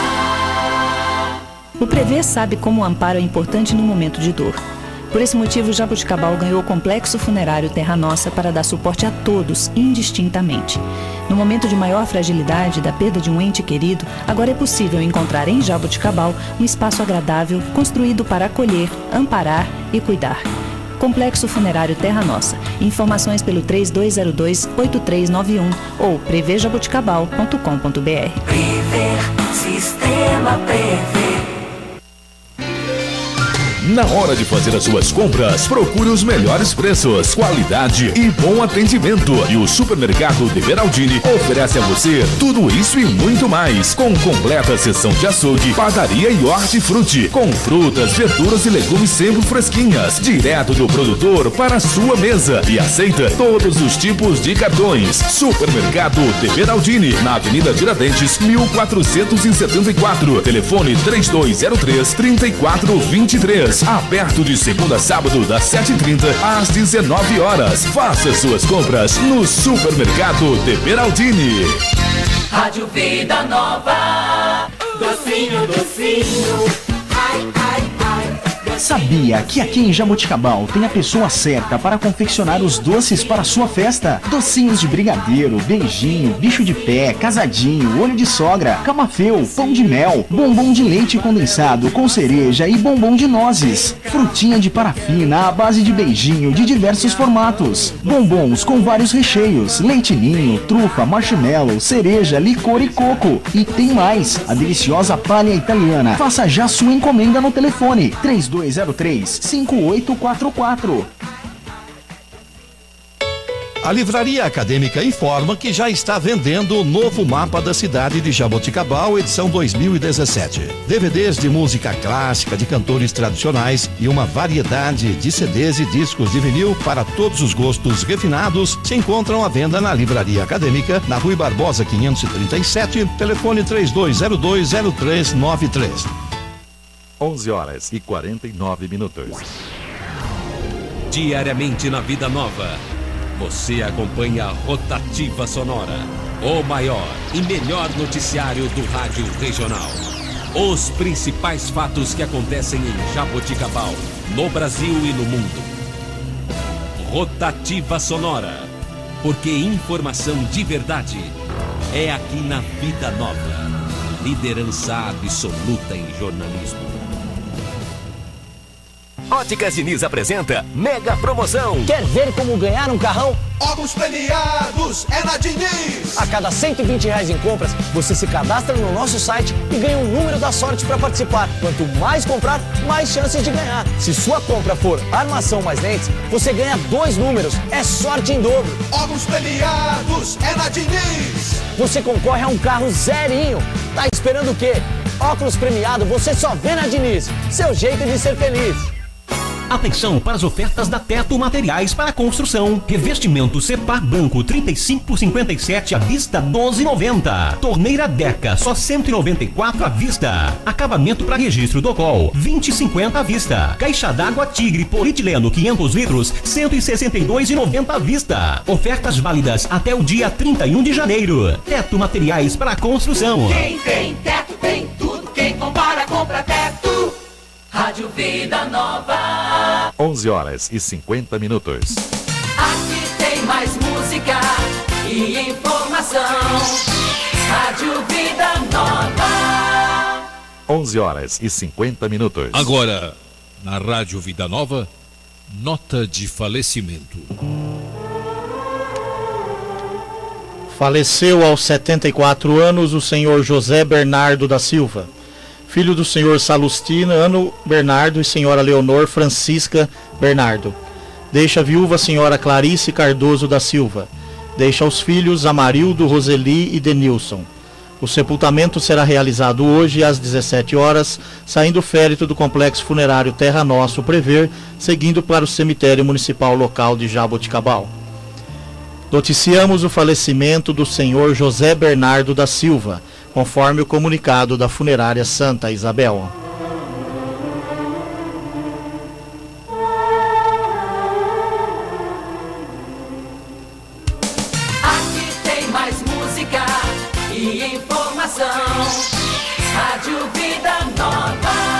O Prever sabe como o amparo é importante no momento de dor. Por esse motivo, Jaboticabal ganhou o Complexo Funerário Terra Nossa para dar suporte a todos, indistintamente. No momento de maior fragilidade da perda de um ente querido, agora é possível encontrar em Jaboticabal um espaço agradável, construído para acolher, amparar e cuidar. Complexo Funerário Terra Nossa. Informações pelo 3202-8391 ou prevejaboticabal.com.br. Prever, Sistema Prever. Na hora de fazer as suas compras, procure os melhores preços, qualidade e bom atendimento. E o Supermercado de Beraldini oferece a você tudo isso e muito mais, com completa seção de açougue, padaria e hortifruti, com frutas, verduras e legumes sempre fresquinhas, direto do produtor para a sua mesa, e aceita todos os tipos de cartões. Supermercado de Beraldini, na Avenida Tiradentes, 1474, telefone 3203-3423. Aberto de segunda a sábado, das 7h30 às 19 horas. Faça suas compras no Supermercado de Beraldini. Rádio Vida Nova. Docinho, docinho. Ai, ai, ai. Sabia que aqui em Jaboticabal tem a pessoa certa para confeccionar os doces para a sua festa? Docinhos de brigadeiro, beijinho, bicho de pé, casadinho, olho de sogra, camafeu, pão de mel, bombom de leite condensado com cereja e bombom de nozes, frutinha de parafina à base de beijinho de diversos formatos, bombons com vários recheios, leite ninho, trufa, marshmallow, cereja, licor e coco. E tem mais, a deliciosa palha italiana. Faça já sua encomenda no telefone 3203-5844. A Livraria Acadêmica informa que já está vendendo o novo mapa da cidade de Jaboticabal, edição 2017. DVDs de música clássica de cantores tradicionais e uma variedade de CDs e discos de vinil para todos os gostos refinados se encontram à venda na Livraria Acadêmica, na Rui Barbosa 537, telefone 32020393. 11h49. Diariamente na Vida Nova. Você acompanha a Rotativa Sonora, o maior e melhor noticiário do rádio regional. Os principais fatos que acontecem em Jaboticabal, no Brasil e no mundo. Rotativa Sonora, porque informação de verdade é aqui na Vida Nova. Liderança absoluta em jornalismo. Óticas Diniz apresenta Mega Promoção. Quer ver como ganhar um carrão? Óculos premiados é na Diniz. A cada R$120 em compras, você se cadastra no nosso site e ganha um número da sorte para participar. Quanto mais comprar, mais chances de ganhar. Se sua compra for armação mais lentes, você ganha 2 números. É sorte em dobro. Óculos premiados é na Diniz. Você concorre a um carro zerinho. Tá esperando o quê? Óculos premiado você só vê na Diniz. Seu jeito de ser feliz. Atenção para as ofertas da Teto Materiais para Construção. Revestimento Cepar branco 35 por 57 à vista 12,90. Torneira Deca só 194 à vista. Acabamento para registro do COL 20,50 à vista. Caixa d'água Tigre polietileno 500 litros 162,90 à vista. Ofertas válidas até o dia 31 de janeiro. Teto Materiais para Construção. Quem tem teto tem tudo. Quem compara compra Teto. Rádio Vida Nova. 11h50. Aqui tem mais música e informação. Rádio Vida Nova. 11h50. Agora, na Rádio Vida Nova, nota de falecimento. Faleceu aos 74 anos o senhor José Bernardo da Silva, filho do senhor Salustino Bernardo e senhora Leonor Francisca Bernardo. Deixa a viúva senhora Clarice Cardoso da Silva. Deixa os filhos Amarildo, Roseli e Denilson. O sepultamento será realizado hoje às 17 horas, saindo o féretro do Complexo Funerário Terra Nosso Prever, seguindo para o cemitério municipal local de Jaboticabal. Noticiamos o falecimento do senhor José Bernardo da Silva, conforme o comunicado da funerária Santa Isabel. Aqui tem mais música e informação. Rádio Vida Nova.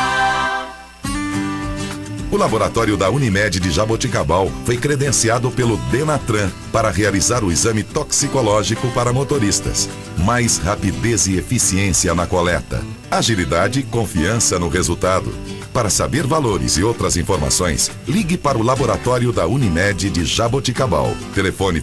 O laboratório da Unimed de Jaboticabal foi credenciado pelo Denatran para realizar o exame toxicológico para motoristas. Mais rapidez e eficiência na coleta. Agilidade e confiança no resultado. Para saber valores e outras informações, ligue para o laboratório da Unimed de Jaboticabal. Telefone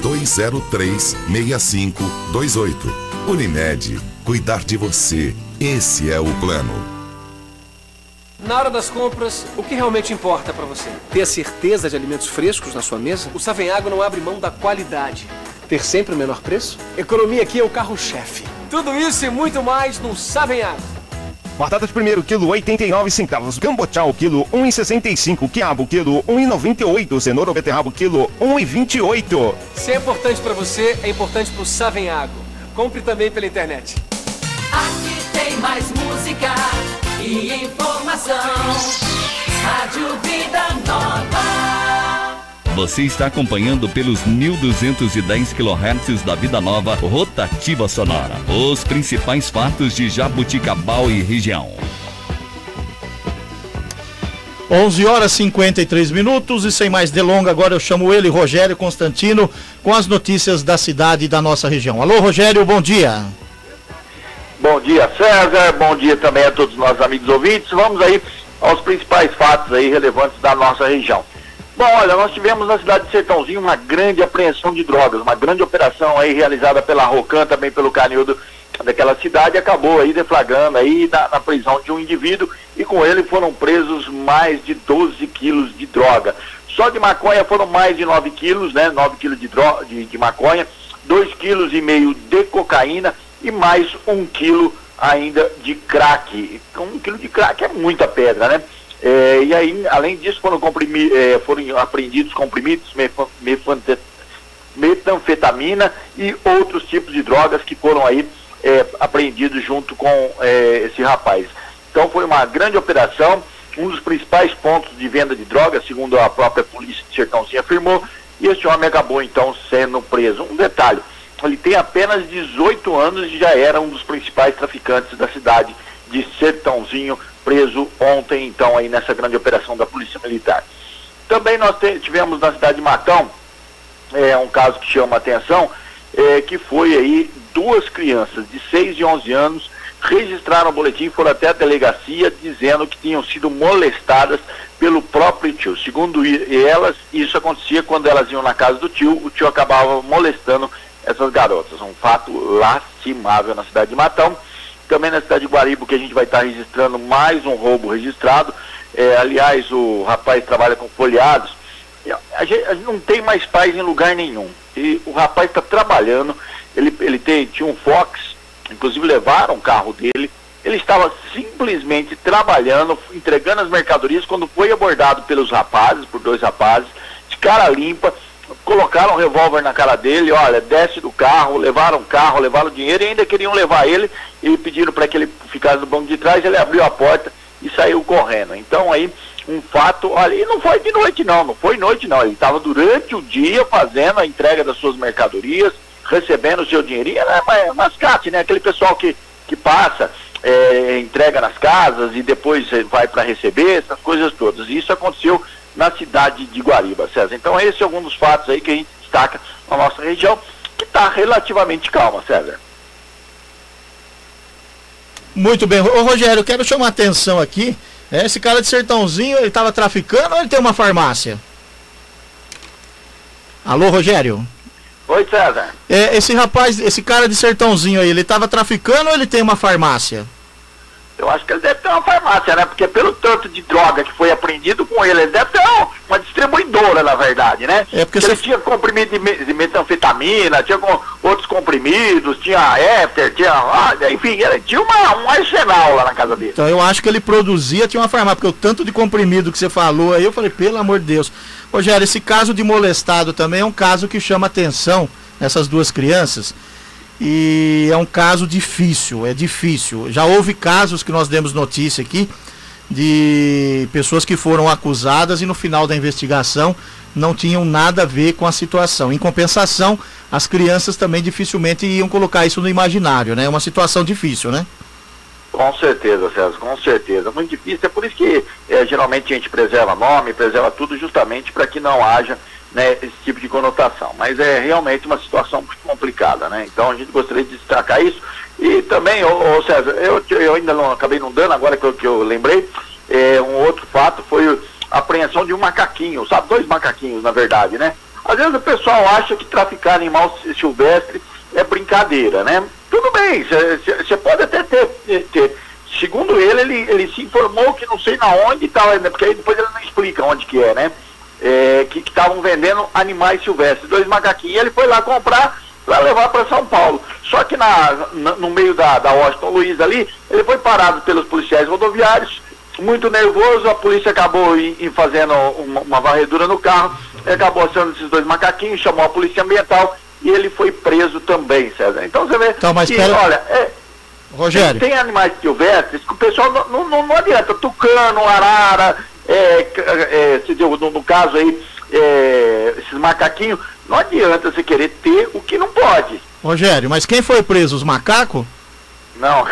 3203-6528. Unimed, cuidar de você. Esse é o plano. Na hora das compras, o que realmente importa para você? Ter a certeza de alimentos frescos na sua mesa? O Savenhago não abre mão da qualidade. Ter sempre o menor preço? Economia aqui é o carro-chefe. Tudo isso e muito mais no Savenhago. Batatas primeiro, quilo 89 centavos. Cambochal, quilo 1,65. Quiabo, quilo 1,98. Cenoura ou beterraba, quilo 1,28. Se é importante para você, é importante pro Savenhago. Compre também pela internet. Aqui tem mais música e informação. Rádio Vida Nova. Você está acompanhando pelos 1210 kHz da Vida Nova, Rotativa Sonora. Os principais fatos de Jaboticabal e região. 11h53 e sem mais delonga, agora eu chamo ele, Rogério Constantino, com as notícias da cidade e da nossa região. Alô, Rogério, bom dia. Bom dia, César. Bom dia também a todos os nossos amigos ouvintes. Vamos aí aos principais fatos aí relevantes da nossa região. Bom, olha, nós tivemos na cidade de Sertãozinho uma grande apreensão de drogas, uma grande operação aí realizada pela Rocan, também pelo Canildo daquela cidade, acabou aí deflagrando aí na prisão de um indivíduo e com ele foram presos mais de 12 quilos de droga. Só de maconha foram mais de 9 quilos, né? 9 quilos de maconha, 2,5 quilos de cocaína e mais 1 quilo ainda de crack. 1 quilo de crack é muita pedra, né? E aí, além disso, foram apreendidos comprimidos, metanfetamina e outros tipos de drogas que foram aí apreendidos junto com esse rapaz. Então foi uma grande operação, um dos principais pontos de venda de drogas, segundo a própria polícia de Sertãozinho afirmou, e esse homem acabou então sendo preso. Um detalhe, ele tem apenas 18 anos e já era um dos principais traficantes da cidade de Sertãozinho, preso ontem então aí nessa grande operação da Polícia Militar. Também nós tivemos na cidade de Matão um caso que chama a atenção, que foi aí 2 crianças de 6 e 11 anos registraram o boletim, foram até a delegacia dizendo que tinham sido molestadas pelo próprio tio. Segundo elas, isso acontecia quando elas iam na casa do tio, o tio acabava molestando essas garotas. Um fato lastimável na cidade de Matão. Também na cidade de Guariba, que a gente vai estar registrando mais um roubo registrado. Aliás, o rapaz trabalha com folheados. A gente não tem mais paz em lugar nenhum. E o rapaz está trabalhando, ele tinha um Fox, inclusive levaram o carro dele, ele estava simplesmente trabalhando, entregando as mercadorias, quando foi abordado pelos rapazes, por 2 rapazes, de cara limpa, colocaram um revólver na cara dele, olha, desce do carro, levaram o carro, levaram o dinheiro e ainda queriam levar ele, e pediram para que ele ficasse no banco de trás, ele abriu a porta e saiu correndo. Então aí, um fato, olha, e não foi de noite não foi noite não, ele estava durante o dia fazendo a entrega das suas mercadorias, recebendo o seu dinheirinho, é mascate, né? Aquele pessoal que passa, entrega nas casas e depois vai para receber, essas coisas todas. E isso aconteceu na cidade de Guariba, César. Então esse é algum dos fatos aí que a gente destaca na nossa região, que está relativamente calma, César. Muito bem. Ô Rogério, eu quero chamar a atenção aqui, esse cara de Sertãozinho, ele estava traficando ou ele tem uma farmácia? Alô, Rogério? Oi, César. Esse rapaz, esse cara de Sertãozinho aí, ele estava traficando ou ele tem uma farmácia? Eu acho que ele deve ter uma farmácia, né? Porque pelo tanto de droga que foi apreendido com ele deve ter uma distribuidora, na verdade, né? Porque ele tinha comprimido de metanfetamina, tinha outros comprimidos, tinha éter, enfim, ele tinha um arsenal lá na casa dele. Então eu acho que ele produzia, tinha uma farmácia, porque o tanto de comprimido que você falou aí, eu falei, pelo amor de Deus. Rogério, esse caso de molestado também é um caso que chama atenção nessas 2 crianças. E é um caso difícil, é difícil. Já houve casos que nós demos notícia aqui de pessoas que foram acusadas e no final da investigação não tinham nada a ver com a situação. Em compensação, as crianças também dificilmente iam colocar isso no imaginário, né? É uma situação difícil, né? Com certeza, César, com certeza. Muito difícil, é por isso que geralmente a gente preserva nome, preserva tudo justamente para que não haja, né, esse tipo de conotação, mas é realmente uma situação muito complicada, né? Então a gente gostaria de destacar isso. E também, César, eu ainda acabei não dando, agora que eu lembrei, um outro fato foi a apreensão de um macaquinho, sabe, 2 macaquinhos na verdade, né? Às vezes o pessoal acha que traficar animal silvestre é brincadeira, né? Tudo bem, você pode até ter. Segundo ele se informou que não sei na onde estava, né? Porque aí depois ele não explica onde que é, né? Que estavam vendendo animais silvestres, 2 macaquinhos, ele foi lá comprar para levar para São Paulo. Só que no meio da Washington Luiz ali, ele foi parado pelos policiais rodoviários, muito nervoso, a polícia acabou fazendo uma varredura no carro, acabou achando esses 2 macaquinhos, chamou a polícia ambiental e ele foi preso também, César. Então você vê olha, Rogério, tem animais silvestres que o pessoal não adianta, tucano, arara, no caso aí, esses macaquinhos, não adianta você querer ter o que não pode. Rogério, mas quem foi preso? Os macacos? Não,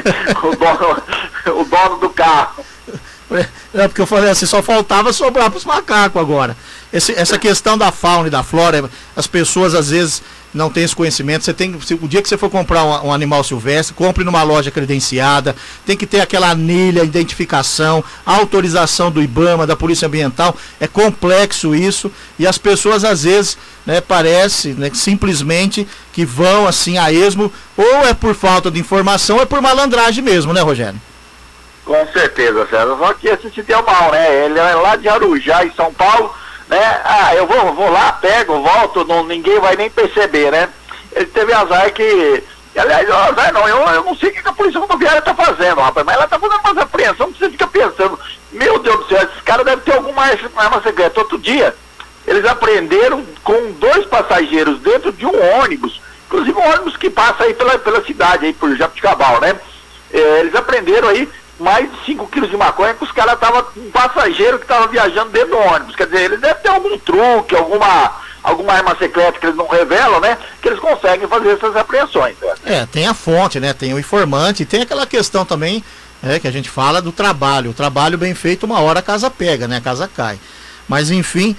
o dono do carro. Porque eu falei assim, só faltava sobrar para os macacos agora. Essa questão da fauna e da flora, as pessoas às vezes não têm esse conhecimento. O dia que você for comprar um animal silvestre, compre numa loja credenciada, tem que ter aquela anilha, identificação, autorização do IBAMA, da Polícia Ambiental. É complexo isso e as pessoas às vezes, né, parece, né, simplesmente que vão assim a esmo, ou é por falta de informação ou é por malandragem mesmo, né, Rogério? Com certeza, César. Só que esse se deu mal, né? Ele é lá de Arujá, em São Paulo, né? Eu vou lá, pego, volto, ninguém vai nem perceber, né? Ele teve azar que... Aliás, azar não, eu não sei o que a polícia rodoviária está fazendo, rapaz, mas ela está fazendo umas apreensões que você fica pensando, meu Deus do céu, esses caras devem ter alguma arma secreta. Outro dia, eles apreenderam com 2 passageiros dentro de um ônibus, inclusive um ônibus que passa aí pela cidade, aí por Jabuticabal, né? Eles apreenderam aí mais de 5 quilos de maconha, que os caras estavam, um passageiro que estava viajando dentro do ônibus. Quer dizer, eles devem ter algum truque, alguma alguma arma secreta que eles não revelam, né? Que eles conseguem fazer essas apreensões. Né? Tem a fonte, né? Tem o informante, tem aquela questão também que a gente fala do trabalho. O trabalho bem feito, uma hora a casa pega, né? A casa cai. Mas enfim,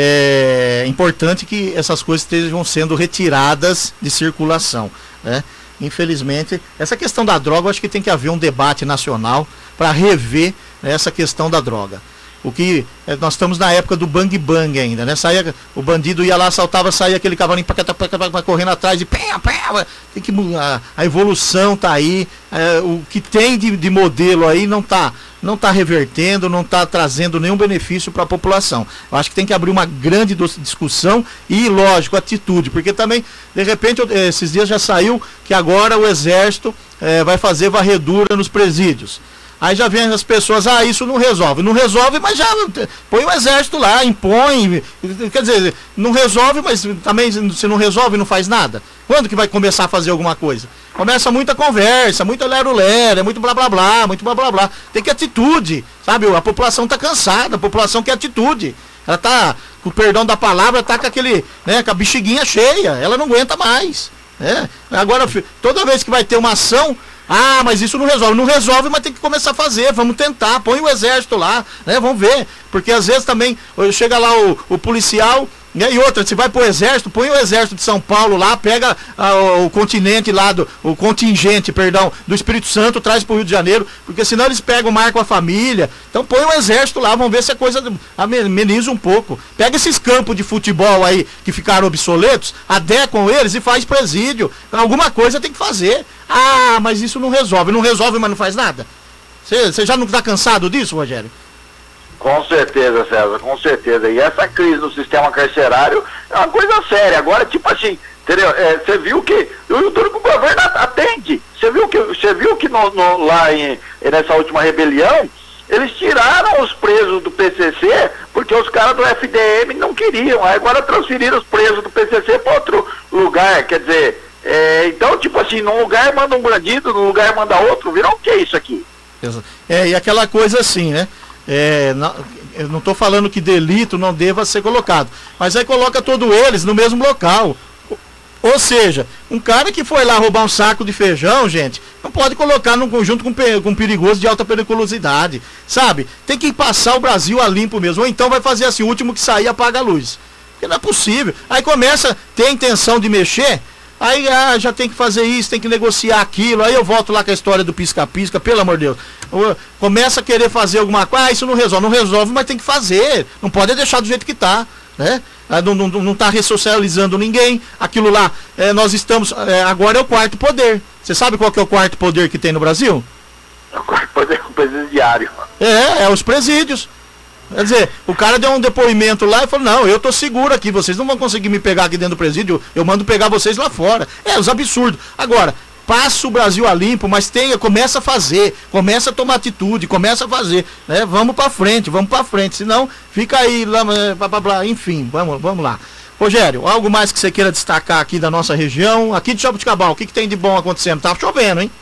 é importante que essas coisas estejam sendo retiradas de circulação, né? Infelizmente, essa questão da droga, eu acho que tem que haver um debate nacional para rever, né, essa questão da droga. O que nós estamos na época do bang bang ainda, né? Saía, o bandido ia lá, assaltava, saía aquele cavalinho correndo atrás e tem que a evolução tá aí, o que tem de modelo aí não tá revertendo, não tá trazendo nenhum benefício para a população. Eu acho que tem que abrir uma grande discussão e, lógico, atitude, porque também, de repente, esses dias já saiu que agora o Exército vai fazer varredura nos presídios. Aí já vem as pessoas, isso não resolve. Não resolve, mas já põe o Exército lá, impõe. Quer dizer, não resolve, mas também se não resolve, não faz nada. Quando que vai começar a fazer alguma coisa? Começa muita conversa, muito lero-lero, muito blá blá blá, muito blá blá blá. Tem que atitude, sabe? A população tá cansada, a população quer atitude. Ela tá, com o perdão da palavra, tá com aquele, né, com a bexiguinha cheia, ela não aguenta mais. Agora, toda vez que vai ter uma ação, mas isso não resolve. Não resolve, mas tem que começar a fazer. Vamos tentar, põe o Exército lá, né? Vamos ver. Porque às vezes também chega lá o policial, né? E outra, se vai pro Exército, põe o Exército de São Paulo lá, pega o continente lá, o contingente, perdão, do Espírito Santo, traz pro Rio de Janeiro, porque senão eles pegam, marcam a família. Então põe o Exército lá, vamos ver se a coisa ameniza um pouco. Pega esses campos de futebol aí que ficaram obsoletos, adequam eles e faz presídio. Alguma coisa tem que fazer. Mas isso não resolve. Não resolve, mas não faz nada. Você já não está cansado disso, Rogério? Com certeza, César, com certeza. E essa crise no sistema carcerário é uma coisa séria. Agora, tipo assim, entendeu? Você viu que o governo atende. Você viu que lá nessa última rebelião, eles tiraram os presos do PCC porque os caras do FDM não queriam. Aí agora transferiram os presos do PCC para outro lugar. Quer dizer, então, tipo assim, num lugar manda um bandido, num lugar manda outro. Virou o que é isso aqui? E aquela coisa assim, né? Eu não estou falando que delito não deva ser colocado, mas aí coloca todos eles no mesmo local. Ou seja, um cara que foi lá roubar um saco de feijão, gente, não pode colocar num conjunto com perigoso de alta periculosidade, sabe? Tem que passar o Brasil a limpo mesmo, ou então vai fazer assim, o último que sair apaga a luz. Porque não é possível. Aí começa a ter a intenção de mexer, aí já tem que fazer isso, tem que negociar aquilo, aí eu volto lá com a história do pisca-pisca, pelo amor de Deus. Começa a querer fazer alguma coisa, isso não resolve. Não resolve, mas tem que fazer. Não pode deixar do jeito que tá, né? Não tá ressocializando ninguém. Aquilo lá, nós estamos, agora é o quarto poder. Você sabe qual que é o quarto poder que tem no Brasil? O quarto poder é o presidiário. Os presídios. Quer dizer, o cara deu um depoimento lá e falou, não, eu tô seguro aqui, vocês não vão conseguir me pegar aqui dentro do presídio, eu mando pegar vocês lá fora. Os absurdos. Agora, passa o Brasil a limpo, mas começa a fazer, começa a tomar atitude, começa a fazer, né? Vamos pra frente, senão fica aí, blá, blá, blá, enfim, vamos lá. Rogério, algo mais que você queira destacar aqui da nossa região, aqui de Jaboticabal, o que tem de bom acontecendo? Tá chovendo, hein?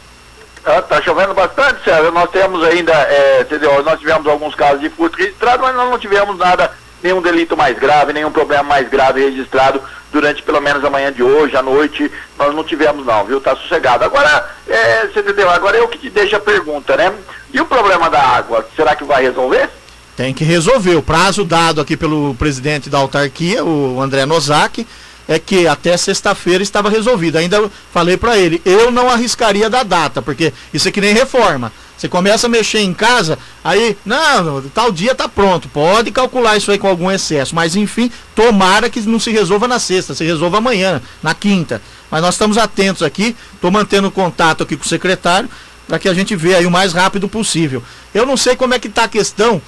Tá chovendo bastante, Sérgio. Nós temos ainda, entendeu? Nós tivemos alguns casos de furto registrado, mas nós não tivemos nenhum delito mais grave, nenhum problema mais grave registrado durante pelo menos a manhã de hoje, à noite, nós não tivemos não, viu? Tá sossegado. Agora, você entendeu? Agora eu que te deixo a pergunta, né? E o problema da água, será que vai resolver? Tem que resolver. O prazo dado aqui pelo presidente da autarquia, o André Nozaki, é que até sexta-feira estava resolvido. Ainda falei para ele, eu não arriscaria da data, porque isso é que nem reforma. Você começa a mexer em casa, aí, não, tal dia tá pronto, pode calcular isso aí com algum excesso, mas enfim, tomara que não se resolva na sexta, se resolva amanhã, na quinta. Mas nós estamos atentos aqui, estou mantendo contato aqui com o secretário, para que a gente veja aí o mais rápido possível. Eu não sei como é que está a questão,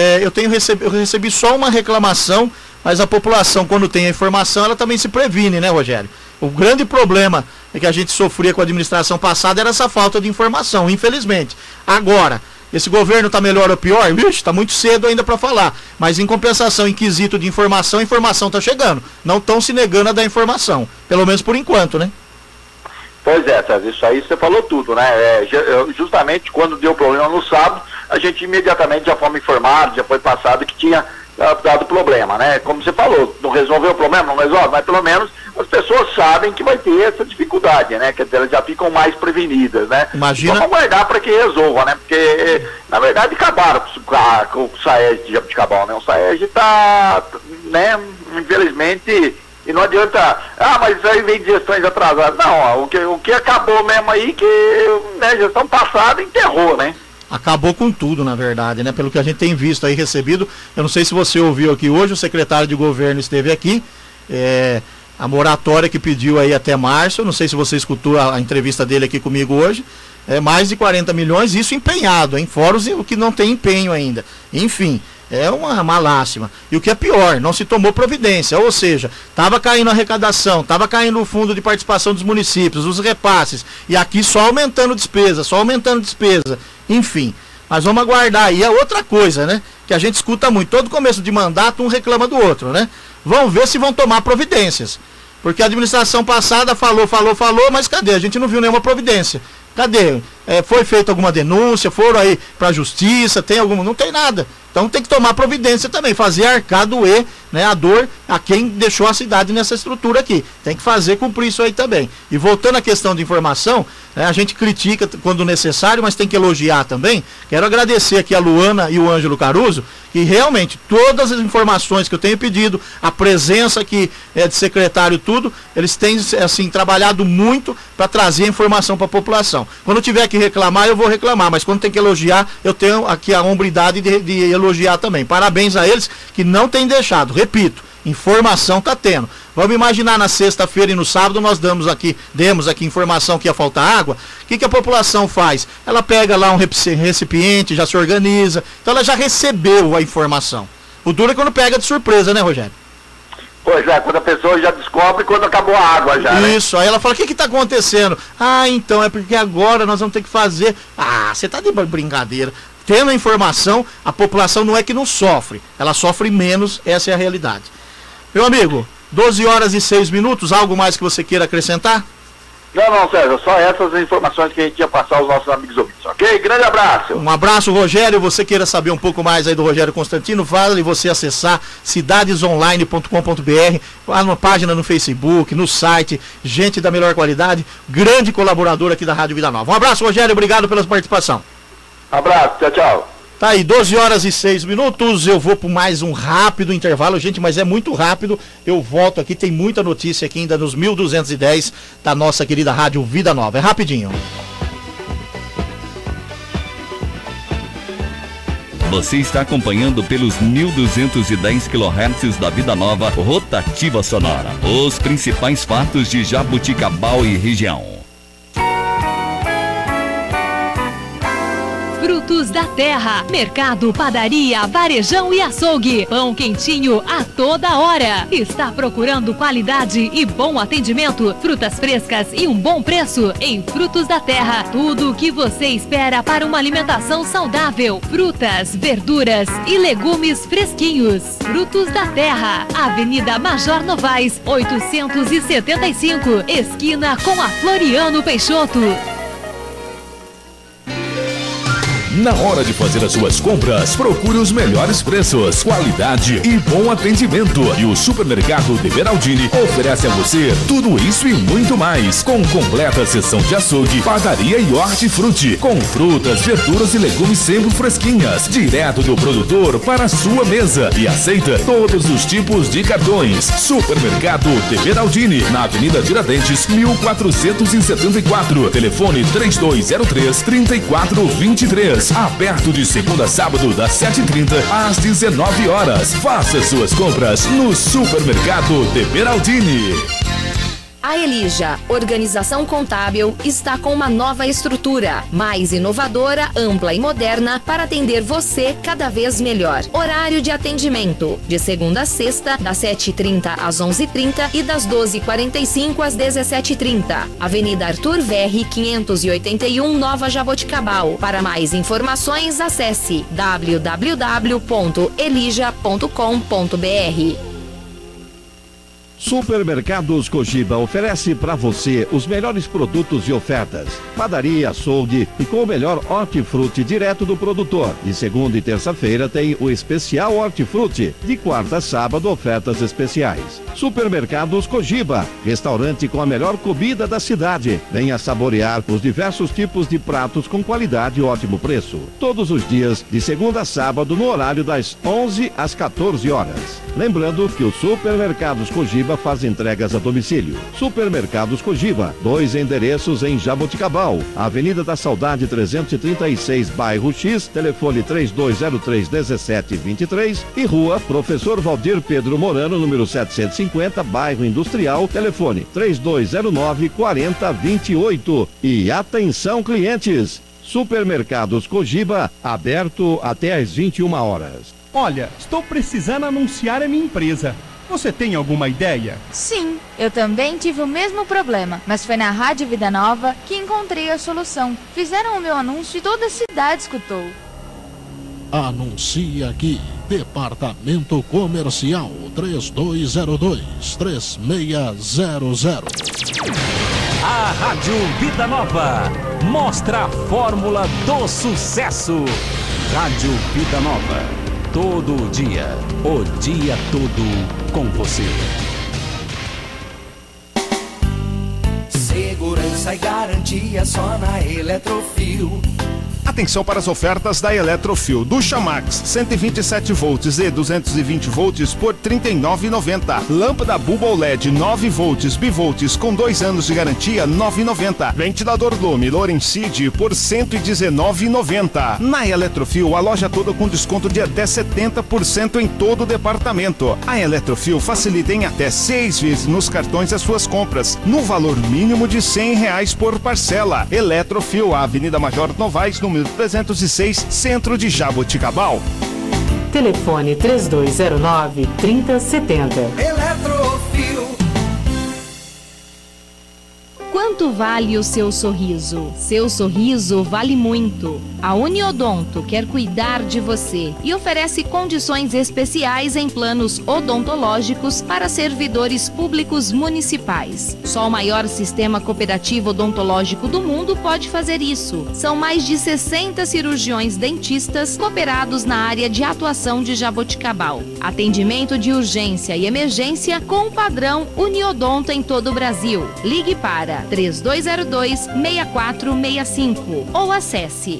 eu recebi só uma reclamação, mas a população, quando tem a informação, ela também se previne, né, Rogério? O grande problema que a gente sofria com a administração passada era essa falta de informação, infelizmente. Agora, esse governo está melhor ou pior? Vixe, está muito cedo ainda para falar. Mas em compensação, em quesito de informação, a informação está chegando. Não estão se negando a dar informação, pelo menos por enquanto, né? Pois é, César, isso aí você falou tudo, né? Justamente quando deu problema no sábado, a gente imediatamente já fomos informados, já foi passado que tinha dado o problema, né? Como você falou, não resolveu o problema, não resolve, mas pelo menos as pessoas sabem que vai ter essa dificuldade, né? Quer dizer, elas já ficam mais prevenidas, né? Imagina. Vamos aguardar para que resolva, né? Porque, na verdade, acabaram com o SAEG de Jaboticabal, né? O SAEG está, né, infelizmente, e não adianta, mas aí vem de gestões atrasadas. Não, ó, o que acabou mesmo aí, que, né, gestão passada enterrou, né? Acabou com tudo, na verdade, né? Pelo que a gente tem visto aí, recebido. Eu não sei se você ouviu aqui hoje, o secretário de governo esteve aqui, a moratória que pediu aí até março, não sei se você escutou a entrevista dele aqui comigo hoje, mais de 40 milhões, isso empenhado, hein? Fora o que não tem empenho ainda. Enfim, é uma lástima. E o que é pior, não se tomou providência, ou seja, estava caindo a arrecadação, estava caindo o fundo de participação dos municípios, os repasses, e aqui só aumentando despesa, enfim. Mas vamos aguardar. E é outra coisa, né? Que a gente escuta muito. Todo começo de mandato um reclama do outro, né? Vamos ver se vão tomar providências. Porque a administração passada falou, mas cadê? A gente não viu nenhuma providência. Cadê? Foi feita alguma denúncia? Foram aí para a justiça? Tem alguma? Não tem nada. Então tem que tomar providência também, fazer arcar doer, né, a dor a quem deixou a cidade nessa estrutura aqui. Tem que fazer cumprir isso aí também. E voltando à questão de informação, né, a gente critica quando necessário, mas tem que elogiar também. Quero agradecer aqui a Luana e o Ângelo Caruso, que realmente todas as informações que eu tenho pedido, a presença aqui de secretário, tudo, eles têm assim trabalhado muito para trazer a informação para a população. Quando tiver que reclamar, eu vou reclamar, mas quando tem que elogiar, eu tenho aqui a hombridade de elogiar também. Parabéns a eles que não têm deixado. Repito, informação tá tendo. Vamos imaginar na sexta-feira e no sábado nós demos aqui informação que ia faltar água. O que a população faz? Ela pega lá um recipiente, já se organiza. Então ela já recebeu a informação. O duro é quando pega de surpresa, né, Rogério? Pois é, quando a pessoa já descobre quando acabou a água já, Isso, né? Aí ela fala, o que está acontecendo? Então é porque agora nós vamos ter que fazer... você tá de brincadeira. Tendo a informação, a população não é que não sofre, ela sofre menos, essa é a realidade. Meu amigo, 12 horas e 6 minutos, algo mais que você queira acrescentar? Não, Sérgio, só essas informações que a gente ia passar aos nossos amigos ouvintes, ok? Grande abraço! Um abraço, Rogério. Você queira saber um pouco mais aí do Rogério Constantino, vale você acessar cidadesonline.com.br, lá na página no Facebook, no site, gente da melhor qualidade, grande colaborador aqui da Rádio Vida Nova. Um abraço, Rogério, obrigado pela participação. Abraço, tchau. Tá aí, 12 horas e 6 minutos, eu vou por mais um rápido intervalo, gente, mas é muito rápido, eu volto aqui, tem muita notícia aqui ainda nos 1210 da nossa querida Rádio Vida Nova, é rapidinho. Você está acompanhando pelos 1210 kHz da Vida Nova, Rotativa Sonora, os principais fatos de Jaboticabal e região. Frutos da terra, mercado, padaria, varejão e açougue, pão quentinho a toda hora. Está procurando qualidade e bom atendimento, frutas frescas e um bom preço? Em Frutos da Terra, tudo o que você espera para uma alimentação saudável. Frutas, verduras e legumes fresquinhos. Frutos da Terra, Avenida Major Novaes, 875, esquina com a Floriano Peixoto. Na hora de fazer as suas compras, procure os melhores preços, qualidade e bom atendimento. E o Supermercado de Beraldini oferece a você tudo isso e muito mais, com completa seção de açougue, padaria e hortifruti, com frutas, verduras e legumes sempre fresquinhas, direto do produtor para a sua mesa, e aceita todos os tipos de cartões. Supermercado de Beraldini, na Avenida Tiradentes, 1474, telefone 3203-3423. Aberto de segunda a sábado, das 7h30 às 19 horas. Faça suas compras no Supermercado de Beraldini. A Elija, organização contábil, está com uma nova estrutura, mais inovadora, ampla e moderna para atender você cada vez melhor. Horário de atendimento, de segunda a sexta, das 7h30 às 11h30 e das 12h45 às 17h30. Avenida Arthur Verri, 581, Nova Jaboticabal. Para mais informações, acesse www.elija.com.br. Supermercados Cogiba oferece para você os melhores produtos e ofertas. Padaria, açougue e com o melhor hortifruti direto do produtor. De segunda e terça-feira tem o especial hortifruti. De quarta a sábado, ofertas especiais. Supermercados Cogiba, restaurante com a melhor comida da cidade. Venha saborear os diversos tipos de pratos com qualidade e ótimo preço. Todos os dias, de segunda a sábado, no horário das 11 às 14 horas. Lembrando que o Supermercados Cogiba faz entregas a domicílio. Supermercados Cogiba, 2 endereços em Jaboticabal. Avenida da Saudade 336, bairro X, telefone 3203-1723 e Rua Professor Valdir Pedro Morano, número 750, bairro Industrial, telefone 3209-4028. E atenção, clientes! Supermercados Cogiba, aberto até às 21 horas. Olha, estou precisando anunciar a minha empresa. Você tem alguma ideia? Sim, eu também tive o mesmo problema, mas foi na Rádio Vida Nova que encontrei a solução. Fizeram o meu anúncio e toda a cidade escutou. Anuncie aqui. Departamento Comercial 3202-3600. A Rádio Vida Nova mostra a fórmula do sucesso. Rádio Vida Nova. Todo dia, o dia todo com você. Segurança e garantia só na Eletrofil. Atenção para as ofertas da Eletrofil. Ducha Max 127 volts e 220 volts por R$ 39,90. Lâmpada Bulbo LED 9 volts bivolts com 2 anos de garantia R$ 9,90. Ventilador Lume Lorencid por R$ 119,90. Na Eletrofil, a loja toda com desconto de até 70% em todo o departamento. A Eletrofil facilita em até 6 vezes nos cartões as suas compras, no valor mínimo de R$ 100 por parcela. Eletrofil, Avenida Major Novaes, número 306, Centro de Jaboticabal. Telefone 3209-3070. Eletrofil. Quanto vale o seu sorriso? Seu sorriso vale muito. A Uniodonto quer cuidar de você e oferece condições especiais em planos odontológicos para servidores públicos municipais. Só o maior sistema cooperativo odontológico do mundo pode fazer isso. São mais de 60 cirurgiões dentistas cooperados na área de atuação de Jaboticabal. Atendimento de urgência e emergência com o padrão Uniodonto em todo o Brasil. Ligue para 3202-6465 ou acesse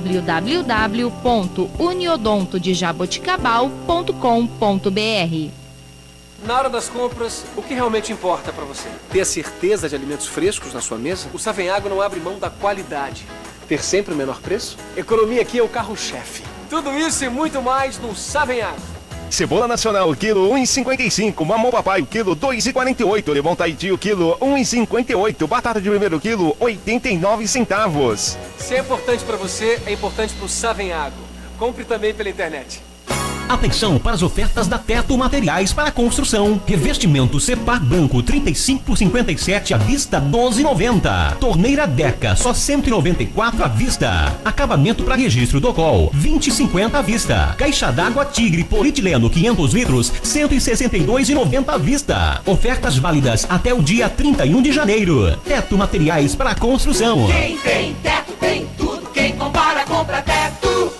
www.uniodontodijaboticabal.com.br. Na hora das compras, o que realmente importa para você? Ter a certeza de alimentos frescos na sua mesa? O Savenhago não abre mão da qualidade. Ter sempre o menor preço? Economia aqui é o carro-chefe. Tudo isso e muito mais no Savenhago. Cebola nacional, quilo 1,55. Mamão papai, quilo 2,48. Limão Tahiti, o quilo 1,58. Batata de primeiro quilo, 89 centavos. Se é importante para você, é importante para o Savenhago. Compre também pela internet. Atenção para as ofertas da Teto Materiais para Construção. Revestimento Cepar branco 35 por 57 à vista 12,90. Torneira Deca só 194 à vista. Acabamento para registro do col 20,50 à vista. Caixa d'água Tigre polietileno 500 litros 162,90 à vista. Ofertas válidas até o dia 31 de janeiro. Teto Materiais para Construção. Quem tem teto tem tudo. Quem compara compra Teto.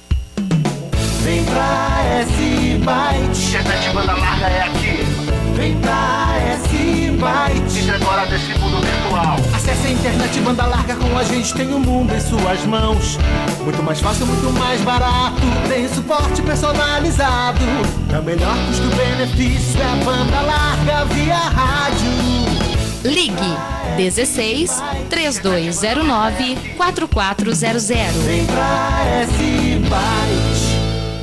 Vem pra S-Byte. Internet banda larga é aqui. Vem pra S-Byte. Entre agora desse mundo virtual. Acesse a internet banda larga, com a gente tem o mundo em suas mãos. Muito mais fácil, muito mais barato. Tem suporte personalizado. É o melhor custo-benefício, é a banda larga via rádio. Ligue 16 3209 4400. Vem pra S-Byte.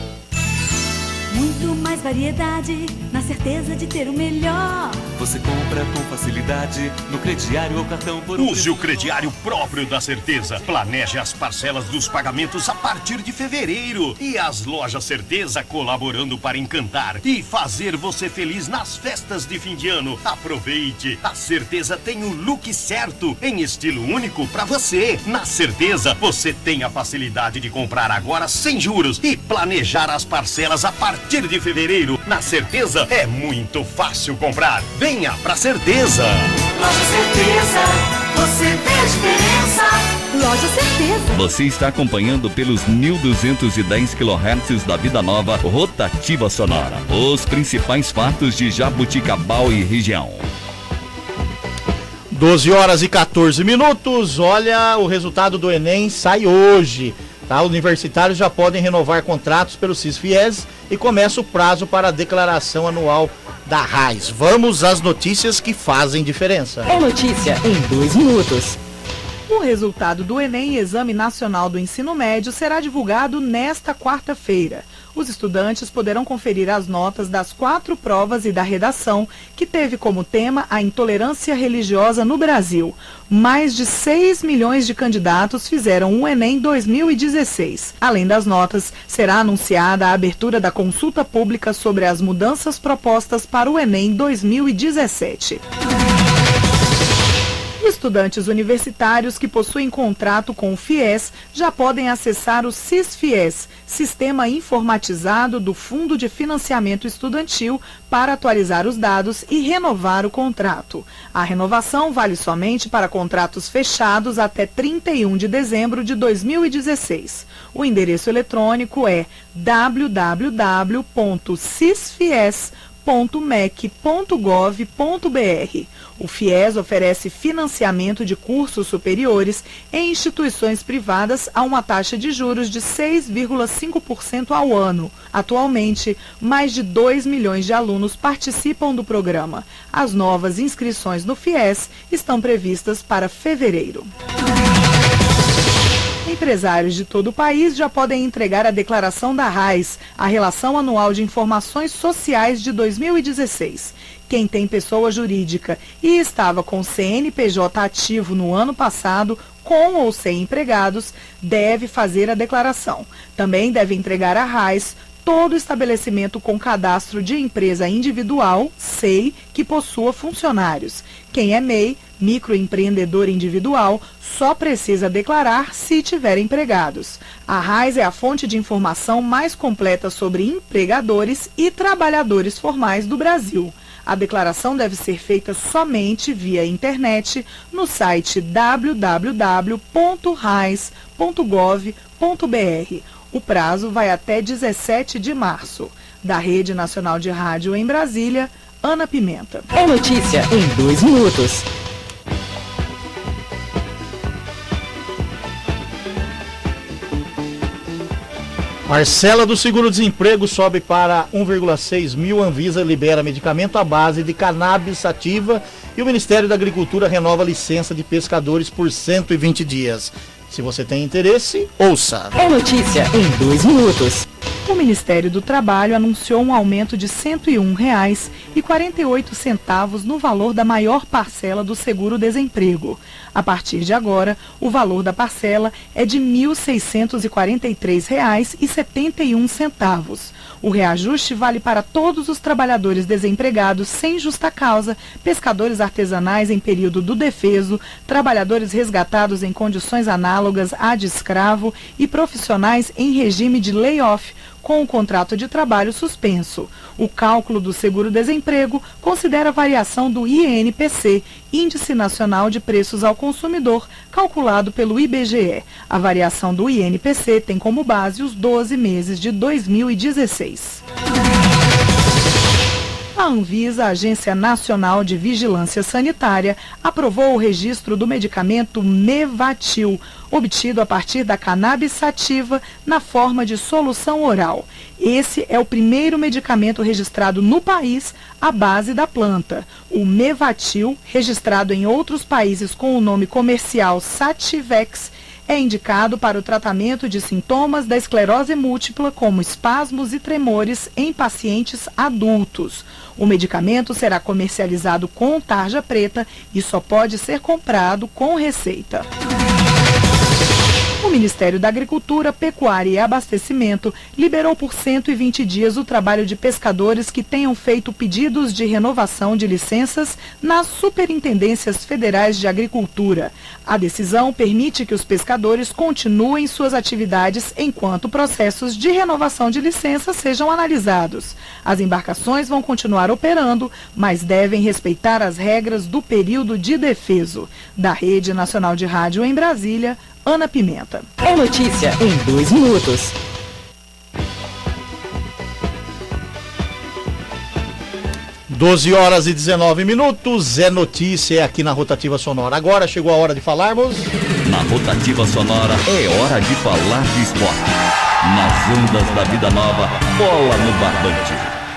Muito mais variedade, na certeza de ter o melhor. Você compra com facilidade no crediário ou cartão por Use o crediário próprio da Certeza. Planeje as parcelas dos pagamentos a partir de fevereiro. E as lojas Certeza colaborando para encantar e fazer você feliz nas festas de fim de ano. Aproveite! A Certeza tem o look certo, em estilo único para você. Na Certeza, você tem a facilidade de comprar agora sem juros e planejar as parcelas a partir de fevereiro. Na Certeza, é muito fácil comprar. Venha pra Certeza. Loja Certeza, você vê a diferença. Loja Certeza. Você está acompanhando pelos 1210 kHz da Vida Nova Rotativa Sonora. Os principais fatos de Jaboticabal e região. 12 horas e 14 minutos. Olha, o resultado do Enem sai hoje. Tá? Universitários já podem renovar contratos pelo CIS-FIES e começa o prazo para a declaração anual da RAIS. Vamos às notícias que fazem diferença. É notícia em 2 minutos. O resultado do Enem, Exame Nacional do Ensino Médio, será divulgado nesta quarta-feira. Os estudantes poderão conferir as notas das 4 provas e da redação, que teve como tema a intolerância religiosa no Brasil. Mais de 6 milhões de candidatos fizeram o Enem 2016. Além das notas, será anunciada a abertura da consulta pública sobre as mudanças propostas para o Enem 2017. Estudantes universitários que possuem contrato com o FIES já podem acessar o CIS-FIES, Sistema Informatizado do Fundo de Financiamento Estudantil, para atualizar os dados e renovar o contrato. A renovação vale somente para contratos fechados até 31 de dezembro de 2016. O endereço eletrônico é www.cisfies.mec.gov.br. O FIES oferece financiamento de cursos superiores em instituições privadas a uma taxa de juros de 6,5% ao ano. Atualmente, mais de 2 milhões de alunos participam do programa. As novas inscrições no FIES estão previstas para fevereiro. Empresários de todo o país já podem entregar a declaração da RAIS, a Relação Anual de Informações Sociais de 2016. Quem tem pessoa jurídica e estava com CNPJ ativo no ano passado, com ou sem empregados, deve fazer a declaração. Também deve entregar à RAIS todo estabelecimento com cadastro de empresa individual, SEI, que possua funcionários. Quem é MEI, microempreendedor individual, só precisa declarar se tiver empregados. A RAIS é a fonte de informação mais completa sobre empregadores e trabalhadores formais do Brasil. A declaração deve ser feita somente via internet no site www.rais.gov.br. O prazo vai até 17 de março. Da Rede Nacional de Rádio em Brasília, Ana Pimenta. É notícia em 2 minutos. Parcela do seguro-desemprego sobe para 1,6 mil. Anvisa libera medicamento à base de cannabis sativa e o Ministério da Agricultura renova a licença de pescadores por 120 dias. Se você tem interesse, ouça. É notícia em 2 minutos. O Ministério do Trabalho anunciou um aumento de R$ 101,48 no valor da maior parcela do seguro-desemprego. A partir de agora, o valor da parcela é de R$ 1.643,71. O reajuste vale para todos os trabalhadores desempregados sem justa causa, pescadores artesanais em período do defeso, trabalhadores resgatados em condições análogas à de escravo e profissionais em regime de layoff, com o contrato de trabalho suspenso. O cálculo do seguro-desemprego considera a variação do INPC, Índice Nacional de Preços ao Consumidor, calculado pelo IBGE. A variação do INPC tem como base os 12 meses de 2016. A Anvisa, a Agência Nacional de Vigilância Sanitária, aprovou o registro do medicamento Mevatil, obtido a partir da cannabis sativa na forma de solução oral. Esse é o primeiro medicamento registrado no país à base da planta. O Mevatil, registrado em outros países com o nome comercial Sativex, é indicado para o tratamento de sintomas da esclerose múltipla, como espasmos e tremores em pacientes adultos. O medicamento será comercializado com tarja preta e só pode ser comprado com receita. O Ministério da Agricultura, Pecuária e Abastecimento liberou por 120 dias o trabalho de pescadores que tenham feito pedidos de renovação de licenças nas Superintendências Federais de Agricultura. A decisão permite que os pescadores continuem suas atividades enquanto processos de renovação de licença sejam analisados. As embarcações vão continuar operando, mas devem respeitar as regras do período de defeso. Da Rede Nacional de Rádio em Brasília, Ana Pimenta. É notícia em 2 minutos. Doze horas e 19 minutos, é notícia aqui na Rotativa Sonora. Agora chegou a hora de falarmos. Na Rotativa Sonora é hora de falar de esporte. Nas ondas da vida nova, bola no barbante.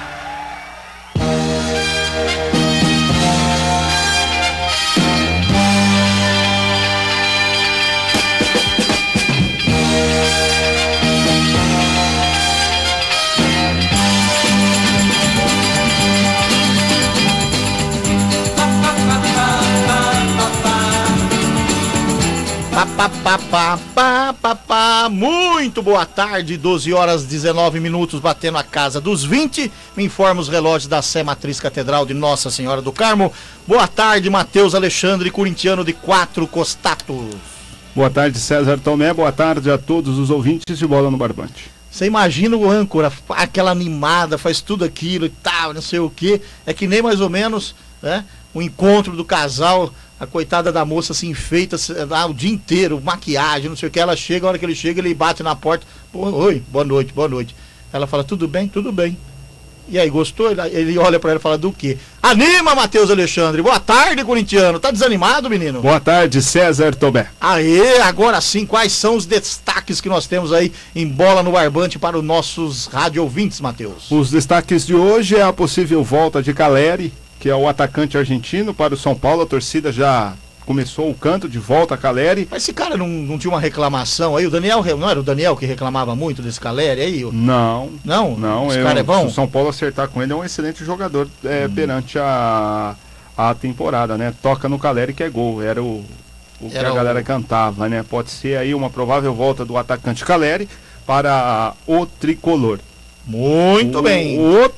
Muito boa tarde, 12 horas 19 minutos, batendo a casa dos 20. Me informa os relógios da Sé Matriz Catedral de Nossa Senhora do Carmo. Boa tarde, Matheus Alexandre, corintiano de 4 Costatos. Boa tarde, César Tomé. Boa tarde a todos os ouvintes de Bola no Barbante. Você imagina o âncora, aquela animada, faz tudo aquilo e tal, não sei o que. É que nem mais ou menos, né, o encontro do casal. A coitada da moça se enfeita o dia inteiro, maquiagem, não sei o que. Ela chega, a hora que ele chega, ele bate na porta. Oi, boa noite, boa noite. Ela fala, tudo bem? Tudo bem. E aí, gostou? Ele olha pra ela e fala, do quê? Anima, Matheus Alexandre. Boa tarde, corintiano. Tá desanimado, menino? Boa tarde, César Tomé. Aê, agora sim, quais são os destaques que nós temos aí em Bola no Barbante para os nossos rádio ouvintes, Matheus? Os destaques de hoje é a possível volta de Caleri, que é o atacante argentino, para o São Paulo. A torcida já começou o canto de volta a Caleri. Mas esse cara não tinha uma reclamação aí? O Daniel, não era o Daniel que reclamava muito desse Caleri aí? Não. Esse cara é bom? Se o São Paulo acertar com ele, é um excelente jogador perante a temporada, né? Toca no Caleri que é gol. Era o que a galera cantava, né? Pode ser aí uma provável volta do atacante Caleri para o tricolor. Muito bem.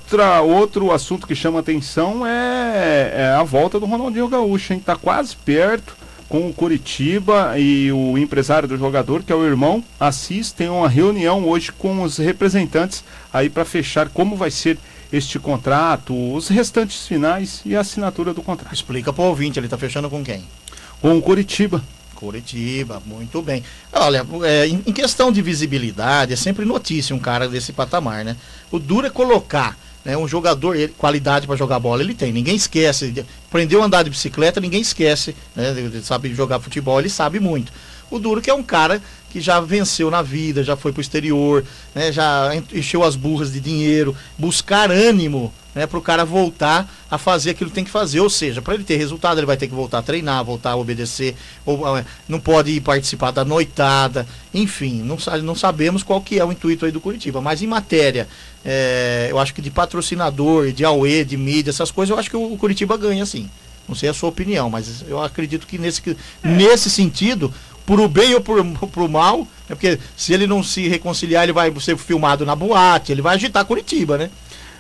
Outro assunto que chama atenção é a volta do Ronaldinho Gaúcho, hein? Tá quase perto, com o Curitiba e o empresário do jogador, que é o irmão Assis, tem uma reunião hoje com os representantes aí para fechar como vai ser este contrato, os restantes finais e a assinatura do contrato. Explica pro ouvinte, ele tá fechando com quem? Com o Curitiba. Curitiba, muito bem. Olha, em questão de visibilidade, é sempre notícia um cara desse patamar, né? O duro é colocar, né, um jogador, qualidade para jogar bola ele tem, ninguém esquece. Aprendeu a andar de bicicleta, ninguém esquece, né? Ele sabe jogar futebol, ele sabe muito. O duro que é um cara que já venceu na vida, já foi pro exterior, né, já encheu as burras de dinheiro, buscar ânimo, né, para o cara voltar a fazer aquilo que tem que fazer. Ou seja, para ele ter resultado, ele vai ter que voltar a treinar, voltar a obedecer, não pode ir participar da noitada, enfim, não sabemos qual que é o intuito aí do Curitiba. Mas em matéria, eu acho que de patrocinador, de AUE, de mídia, essas coisas, eu acho que o Curitiba ganha sim. Não sei a sua opinião, mas eu acredito que nesse sentido, por o bem ou pro mal, é porque se ele não se reconciliar, ele vai ser filmado na boate, ele vai agitar Curitiba, né?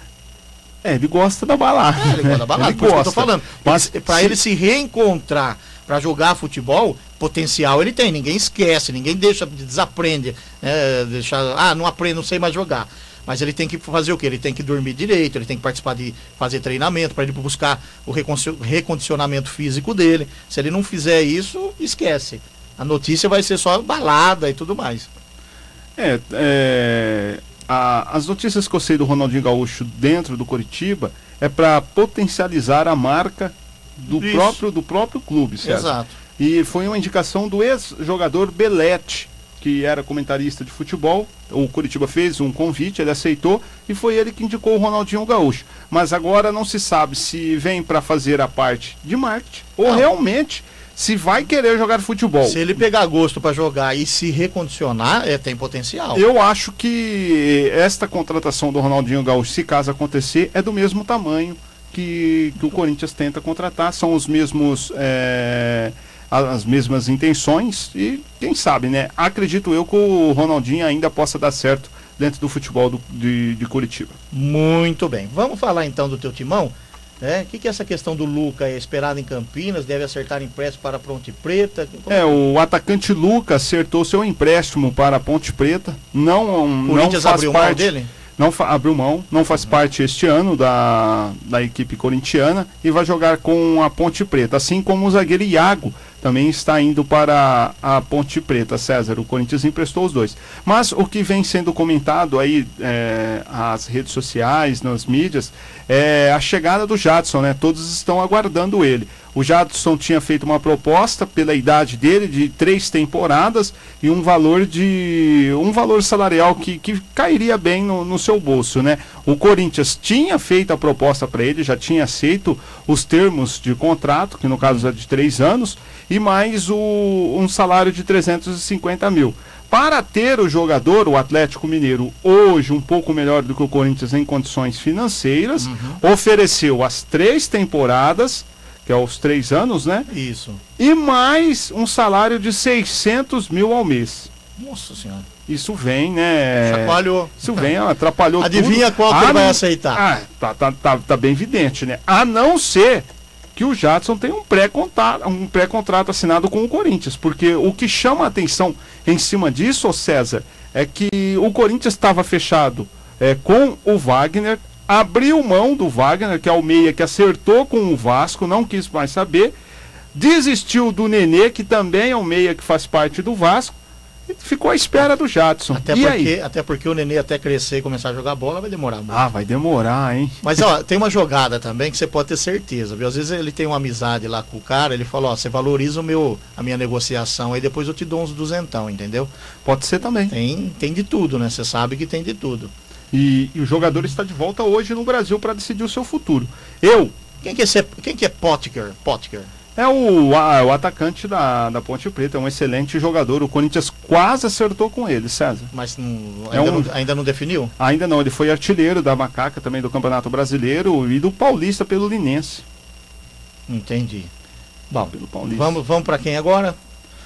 Ele gosta da balada. Ele gosta da balada, por isso que eu tô falando. Mas para ele se reencontrar, para jogar futebol, potencial ele tem, ninguém esquece, ninguém desaprende, não aprende, não sei mais jogar. Mas ele tem que fazer o quê? Ele tem que dormir direito, ele tem que participar de fazer treinamento, para ele buscar o recondicionamento físico dele. Se ele não fizer isso, esquece. A notícia vai ser só balada e tudo mais. As notícias que eu sei do Ronaldinho Gaúcho dentro do Curitiba é para potencializar a marca do próprio clube, certo? Exato. E foi uma indicação do ex-jogador Belete, que era comentarista de futebol. O Curitiba fez um convite, ele aceitou e foi ele que indicou o Ronaldinho Gaúcho. Mas agora não se sabe se vem para fazer a parte de marketing ou realmente se vai querer jogar futebol. Se ele pegar gosto para jogar e se recondicionar, tem potencial. Eu acho que esta contratação do Ronaldinho Gaúcho, se caso acontecer, é do mesmo tamanho que o Corinthians tenta contratar. São os mesmos as mesmas intenções e quem sabe, né? Acredito eu que o Ronaldinho ainda possa dar certo dentro do futebol de Curitiba. Muito bem. Vamos falar então do teu timão? O que é essa questão do Luca? É esperado em Campinas, deve acertar empréstimo para a Ponte Preta? O atacante Luca acertou seu empréstimo para a Ponte Preta. Não Corinthians faz abriu parte mão dele? Abriu mão, não faz parte este ano da equipe corintiana e vai jogar com a Ponte Preta, assim como o zagueiro Iago também está indo para a Ponte Preta, César. O Corinthians emprestou os dois. Mas o que vem sendo comentado aí nas redes sociais, nas mídias, é a chegada do Jadson, né? Todos estão aguardando ele. O Jadson tinha feito uma proposta pela idade dele de 3 temporadas e um valor salarial que cairia bem no seu bolso, né? O Corinthians tinha feito a proposta para ele, já tinha aceito os termos de contrato, que no caso é de 3 anos, e mais um salário de 350 mil. Para ter o jogador, o Atlético Mineiro, hoje um pouco melhor do que o Corinthians em condições financeiras, ofereceu as 3 temporadas, que é os 3 anos, né? Isso. E mais um salário de 600 mil ao mês. Nossa Senhora. Isso vem, né? Chacoalhou. Isso vem, atrapalhou. Adivinha tudo. qual que ele vai aceitar? Tá bem evidente, né? A não ser que o Jadson tem um pré-contrato assinado com o Corinthians, porque o que chama a atenção em cima disso, César, é que o Corinthians estava fechado com o Wagner, abriu mão do Wagner, que é o meia que acertou com o Vasco, não quis mais saber, desistiu do Nenê, que também é um meia que faz parte do Vasco, e ficou à espera do Jadson. Até porque o Nenê até crescer e começar a jogar bola vai demorar muito. Vai demorar, hein? Mas tem uma jogada também que você pode ter certeza, viu? Às vezes ele tem uma amizade lá com o cara, ele fala, você valoriza a minha negociação, aí depois eu te dou uns 200, entendeu? Pode ser também. Tem de tudo, né? Você sabe que tem de tudo. E o jogador está de volta hoje no Brasil para decidir o seu futuro. Quem que é Potker? É o atacante da Ponte Preta, é um excelente jogador. O Corinthians quase acertou com ele, César. Mas ainda não definiu? Ainda não, ele foi artilheiro da Macaca também do Campeonato Brasileiro e do Paulista pelo Linense. Entendi. Bom, pelo Paulista. Vamos para quem agora?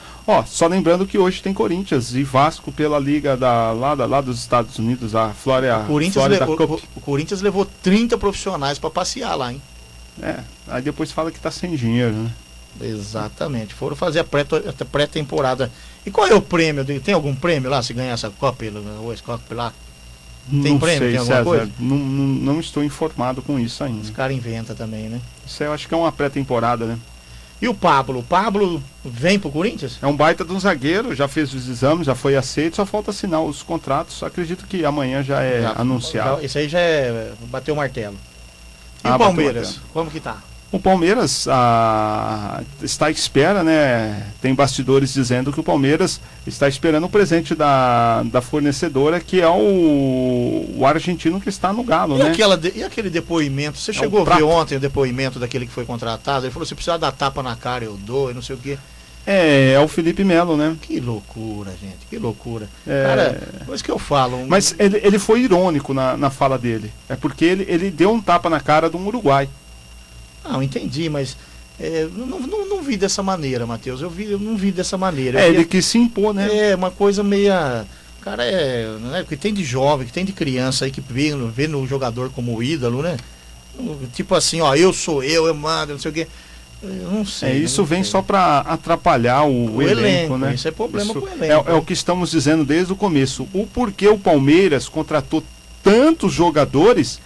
Só lembrando que hoje tem Corinthians e Vasco pela liga lá dos Estados Unidos, a Florida Cup. O Corinthians levou 30 profissionais para passear lá, hein? Aí depois fala que tá sem dinheiro, né? Exatamente, foram fazer a pré-temporada. E qual é o prêmio? Tem algum prêmio lá, se ganhar essa Copa lá? Tem não prêmio? Sei, tem alguma César, coisa? Não estou informado com isso ainda. Os caras inventam também, né? Isso eu acho que é uma pré-temporada, né? E o Pablo? O Pablo vem pro Corinthians? É um baita de um zagueiro, já fez os exames, já foi aceito, só falta assinar os contratos. Acredito que amanhã já é anunciado. Isso aí já é bater o martelo. E o Palmeiras? Como que tá? O Palmeiras está à espera, né? Tem bastidores dizendo que o Palmeiras está esperando o presente da fornecedora, que é o argentino que está no Galo, né? E aquele depoimento? Você chegou a ver ontem o depoimento daquele que foi contratado? Ele falou, se precisar dar tapa na cara, eu dou, e não sei o quê. É o Felipe Melo, né? Que loucura, gente, que loucura. Cara, coisa que eu falo. Mas ele foi irônico na fala dele. É porque ele deu um tapa na cara de um uruguai. Não, entendi, mas não vi dessa maneira, Matheus. Eu não vi dessa maneira. Ele quis se impor, né? É uma coisa meia... Cara, né, porque tem de jovem, que tem de criança aí que vê no jogador como ídolo, né? Tipo assim, eu mando, não sei o quê. Eu não sei. Isso vem só para atrapalhar o elenco, né? Isso é problema pro elenco. É o que estamos dizendo desde o começo. O porquê o Palmeiras contratou tantos jogadores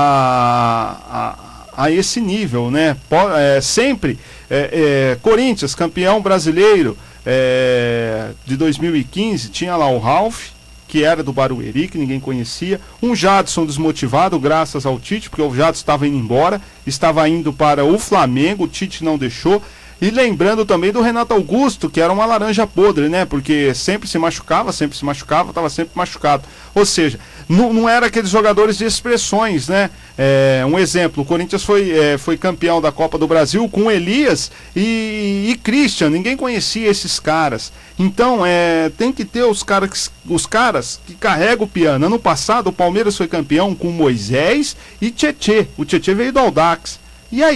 a esse nível, né? Sempre Corinthians, campeão brasileiro de 2015, tinha lá o Ralf, que era do Barueri, que ninguém conhecia, um Jadson desmotivado graças ao Tite, porque o Jadson estava indo embora, estava indo para o Flamengo, o Tite não deixou. E lembrando também do Renato Augusto, que era uma laranja podre, né? Porque sempre se machucava, estava sempre machucado. Ou seja, não era aqueles jogadores de expressões, né? Um exemplo, o Corinthians foi campeão da Copa do Brasil com Elias e Christian, ninguém conhecia esses caras. Então, tem que ter os caras que carregam o piano. Ano passado, o Palmeiras foi campeão com Moisés e Tietê. O Tietê veio do Audax. E aí?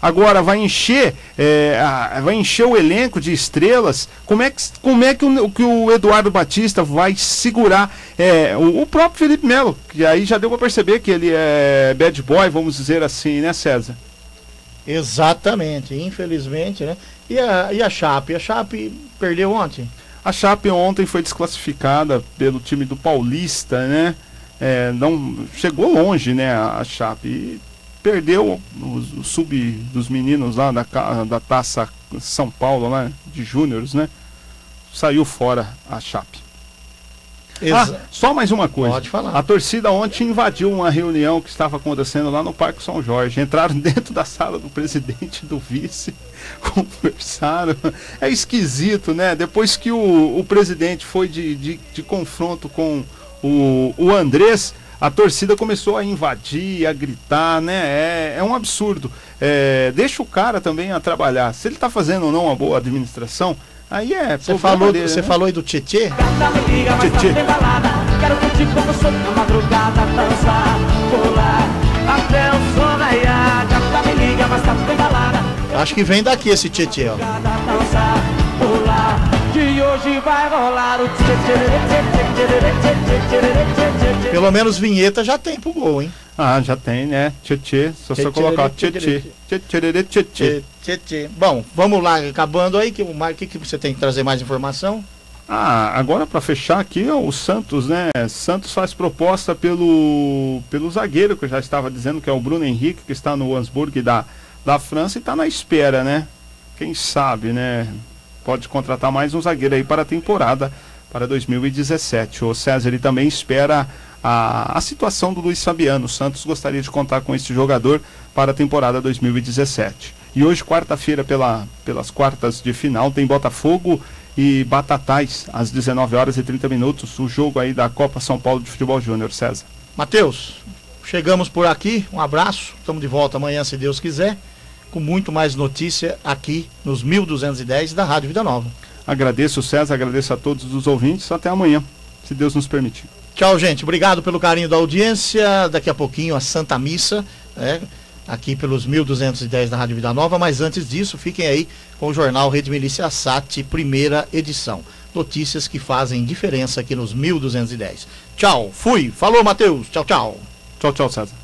Agora vai encher o elenco de estrelas. Como é que o Eduardo Batista vai segurar o próprio Felipe Melo, que aí já deu para perceber que ele é bad boy, vamos dizer assim, né, César? Exatamente, infelizmente, né? E a Chape? A Chape perdeu ontem? A Chape ontem foi desclassificada pelo time do Paulista, né? Não chegou longe, né, a Chape, e perdeu o sub dos meninos lá da Taça São Paulo, lá de júniores, né? Saiu fora a Chape. Só mais uma coisa. Pode falar. A torcida ontem invadiu uma reunião que estava acontecendo lá no Parque São Jorge. Entraram dentro da sala do presidente e do vice, conversaram. É esquisito, né? Depois que o presidente foi de confronto com o Andrés, a torcida começou a invadir, a gritar, né? É um absurdo. Deixa o cara também a trabalhar. Se ele está fazendo ou não uma boa administração, aí Você falou aí do Tietê? Tietê. Quero curtir com você na madrugada, dançar, pular, até o som raiar. Gata me liga, mas tá tudo embalada. Acho que vem daqui esse Tietê, ó. Dançar, pular, que hoje vai rolar o Pelo menos vinheta já tem pro gol, hein? Já tem, né? Tietê, só colocar Tietê. Bom, vamos lá, acabando aí, que você tem que trazer mais informação? Agora para fechar aqui, o Santos, né? Santos faz proposta pelo zagueiro, que eu já estava dizendo, que é o Bruno Henrique, que está no Wolfsburg da França e está na espera, né? Quem sabe, né? Pode contratar mais um zagueiro aí para a temporada para 2017. O César, ele também espera a situação do Luiz Fabiano. O Santos gostaria de contar com esse jogador para a temporada 2017. E hoje, quarta-feira, pelas quartas de final, tem Botafogo e Batatais, às 19h30, o jogo aí da Copa São Paulo de Futebol Júnior, César. Matheus, chegamos por aqui, um abraço, estamos de volta amanhã, se Deus quiser, com muito mais notícia aqui nos 1210 da Rádio Vida Nova. Agradeço, César, agradeço a todos os ouvintes, até amanhã, se Deus nos permitir. Tchau, gente, obrigado pelo carinho da audiência, daqui a pouquinho a Santa Missa, aqui pelos 1210 da Rádio Vida Nova, mas antes disso, fiquem aí com o jornal Rede Milícia Sat, primeira edição. Notícias que fazem diferença aqui nos 1210. Tchau, fui, falou, Matheus, tchau, tchau. Tchau, César.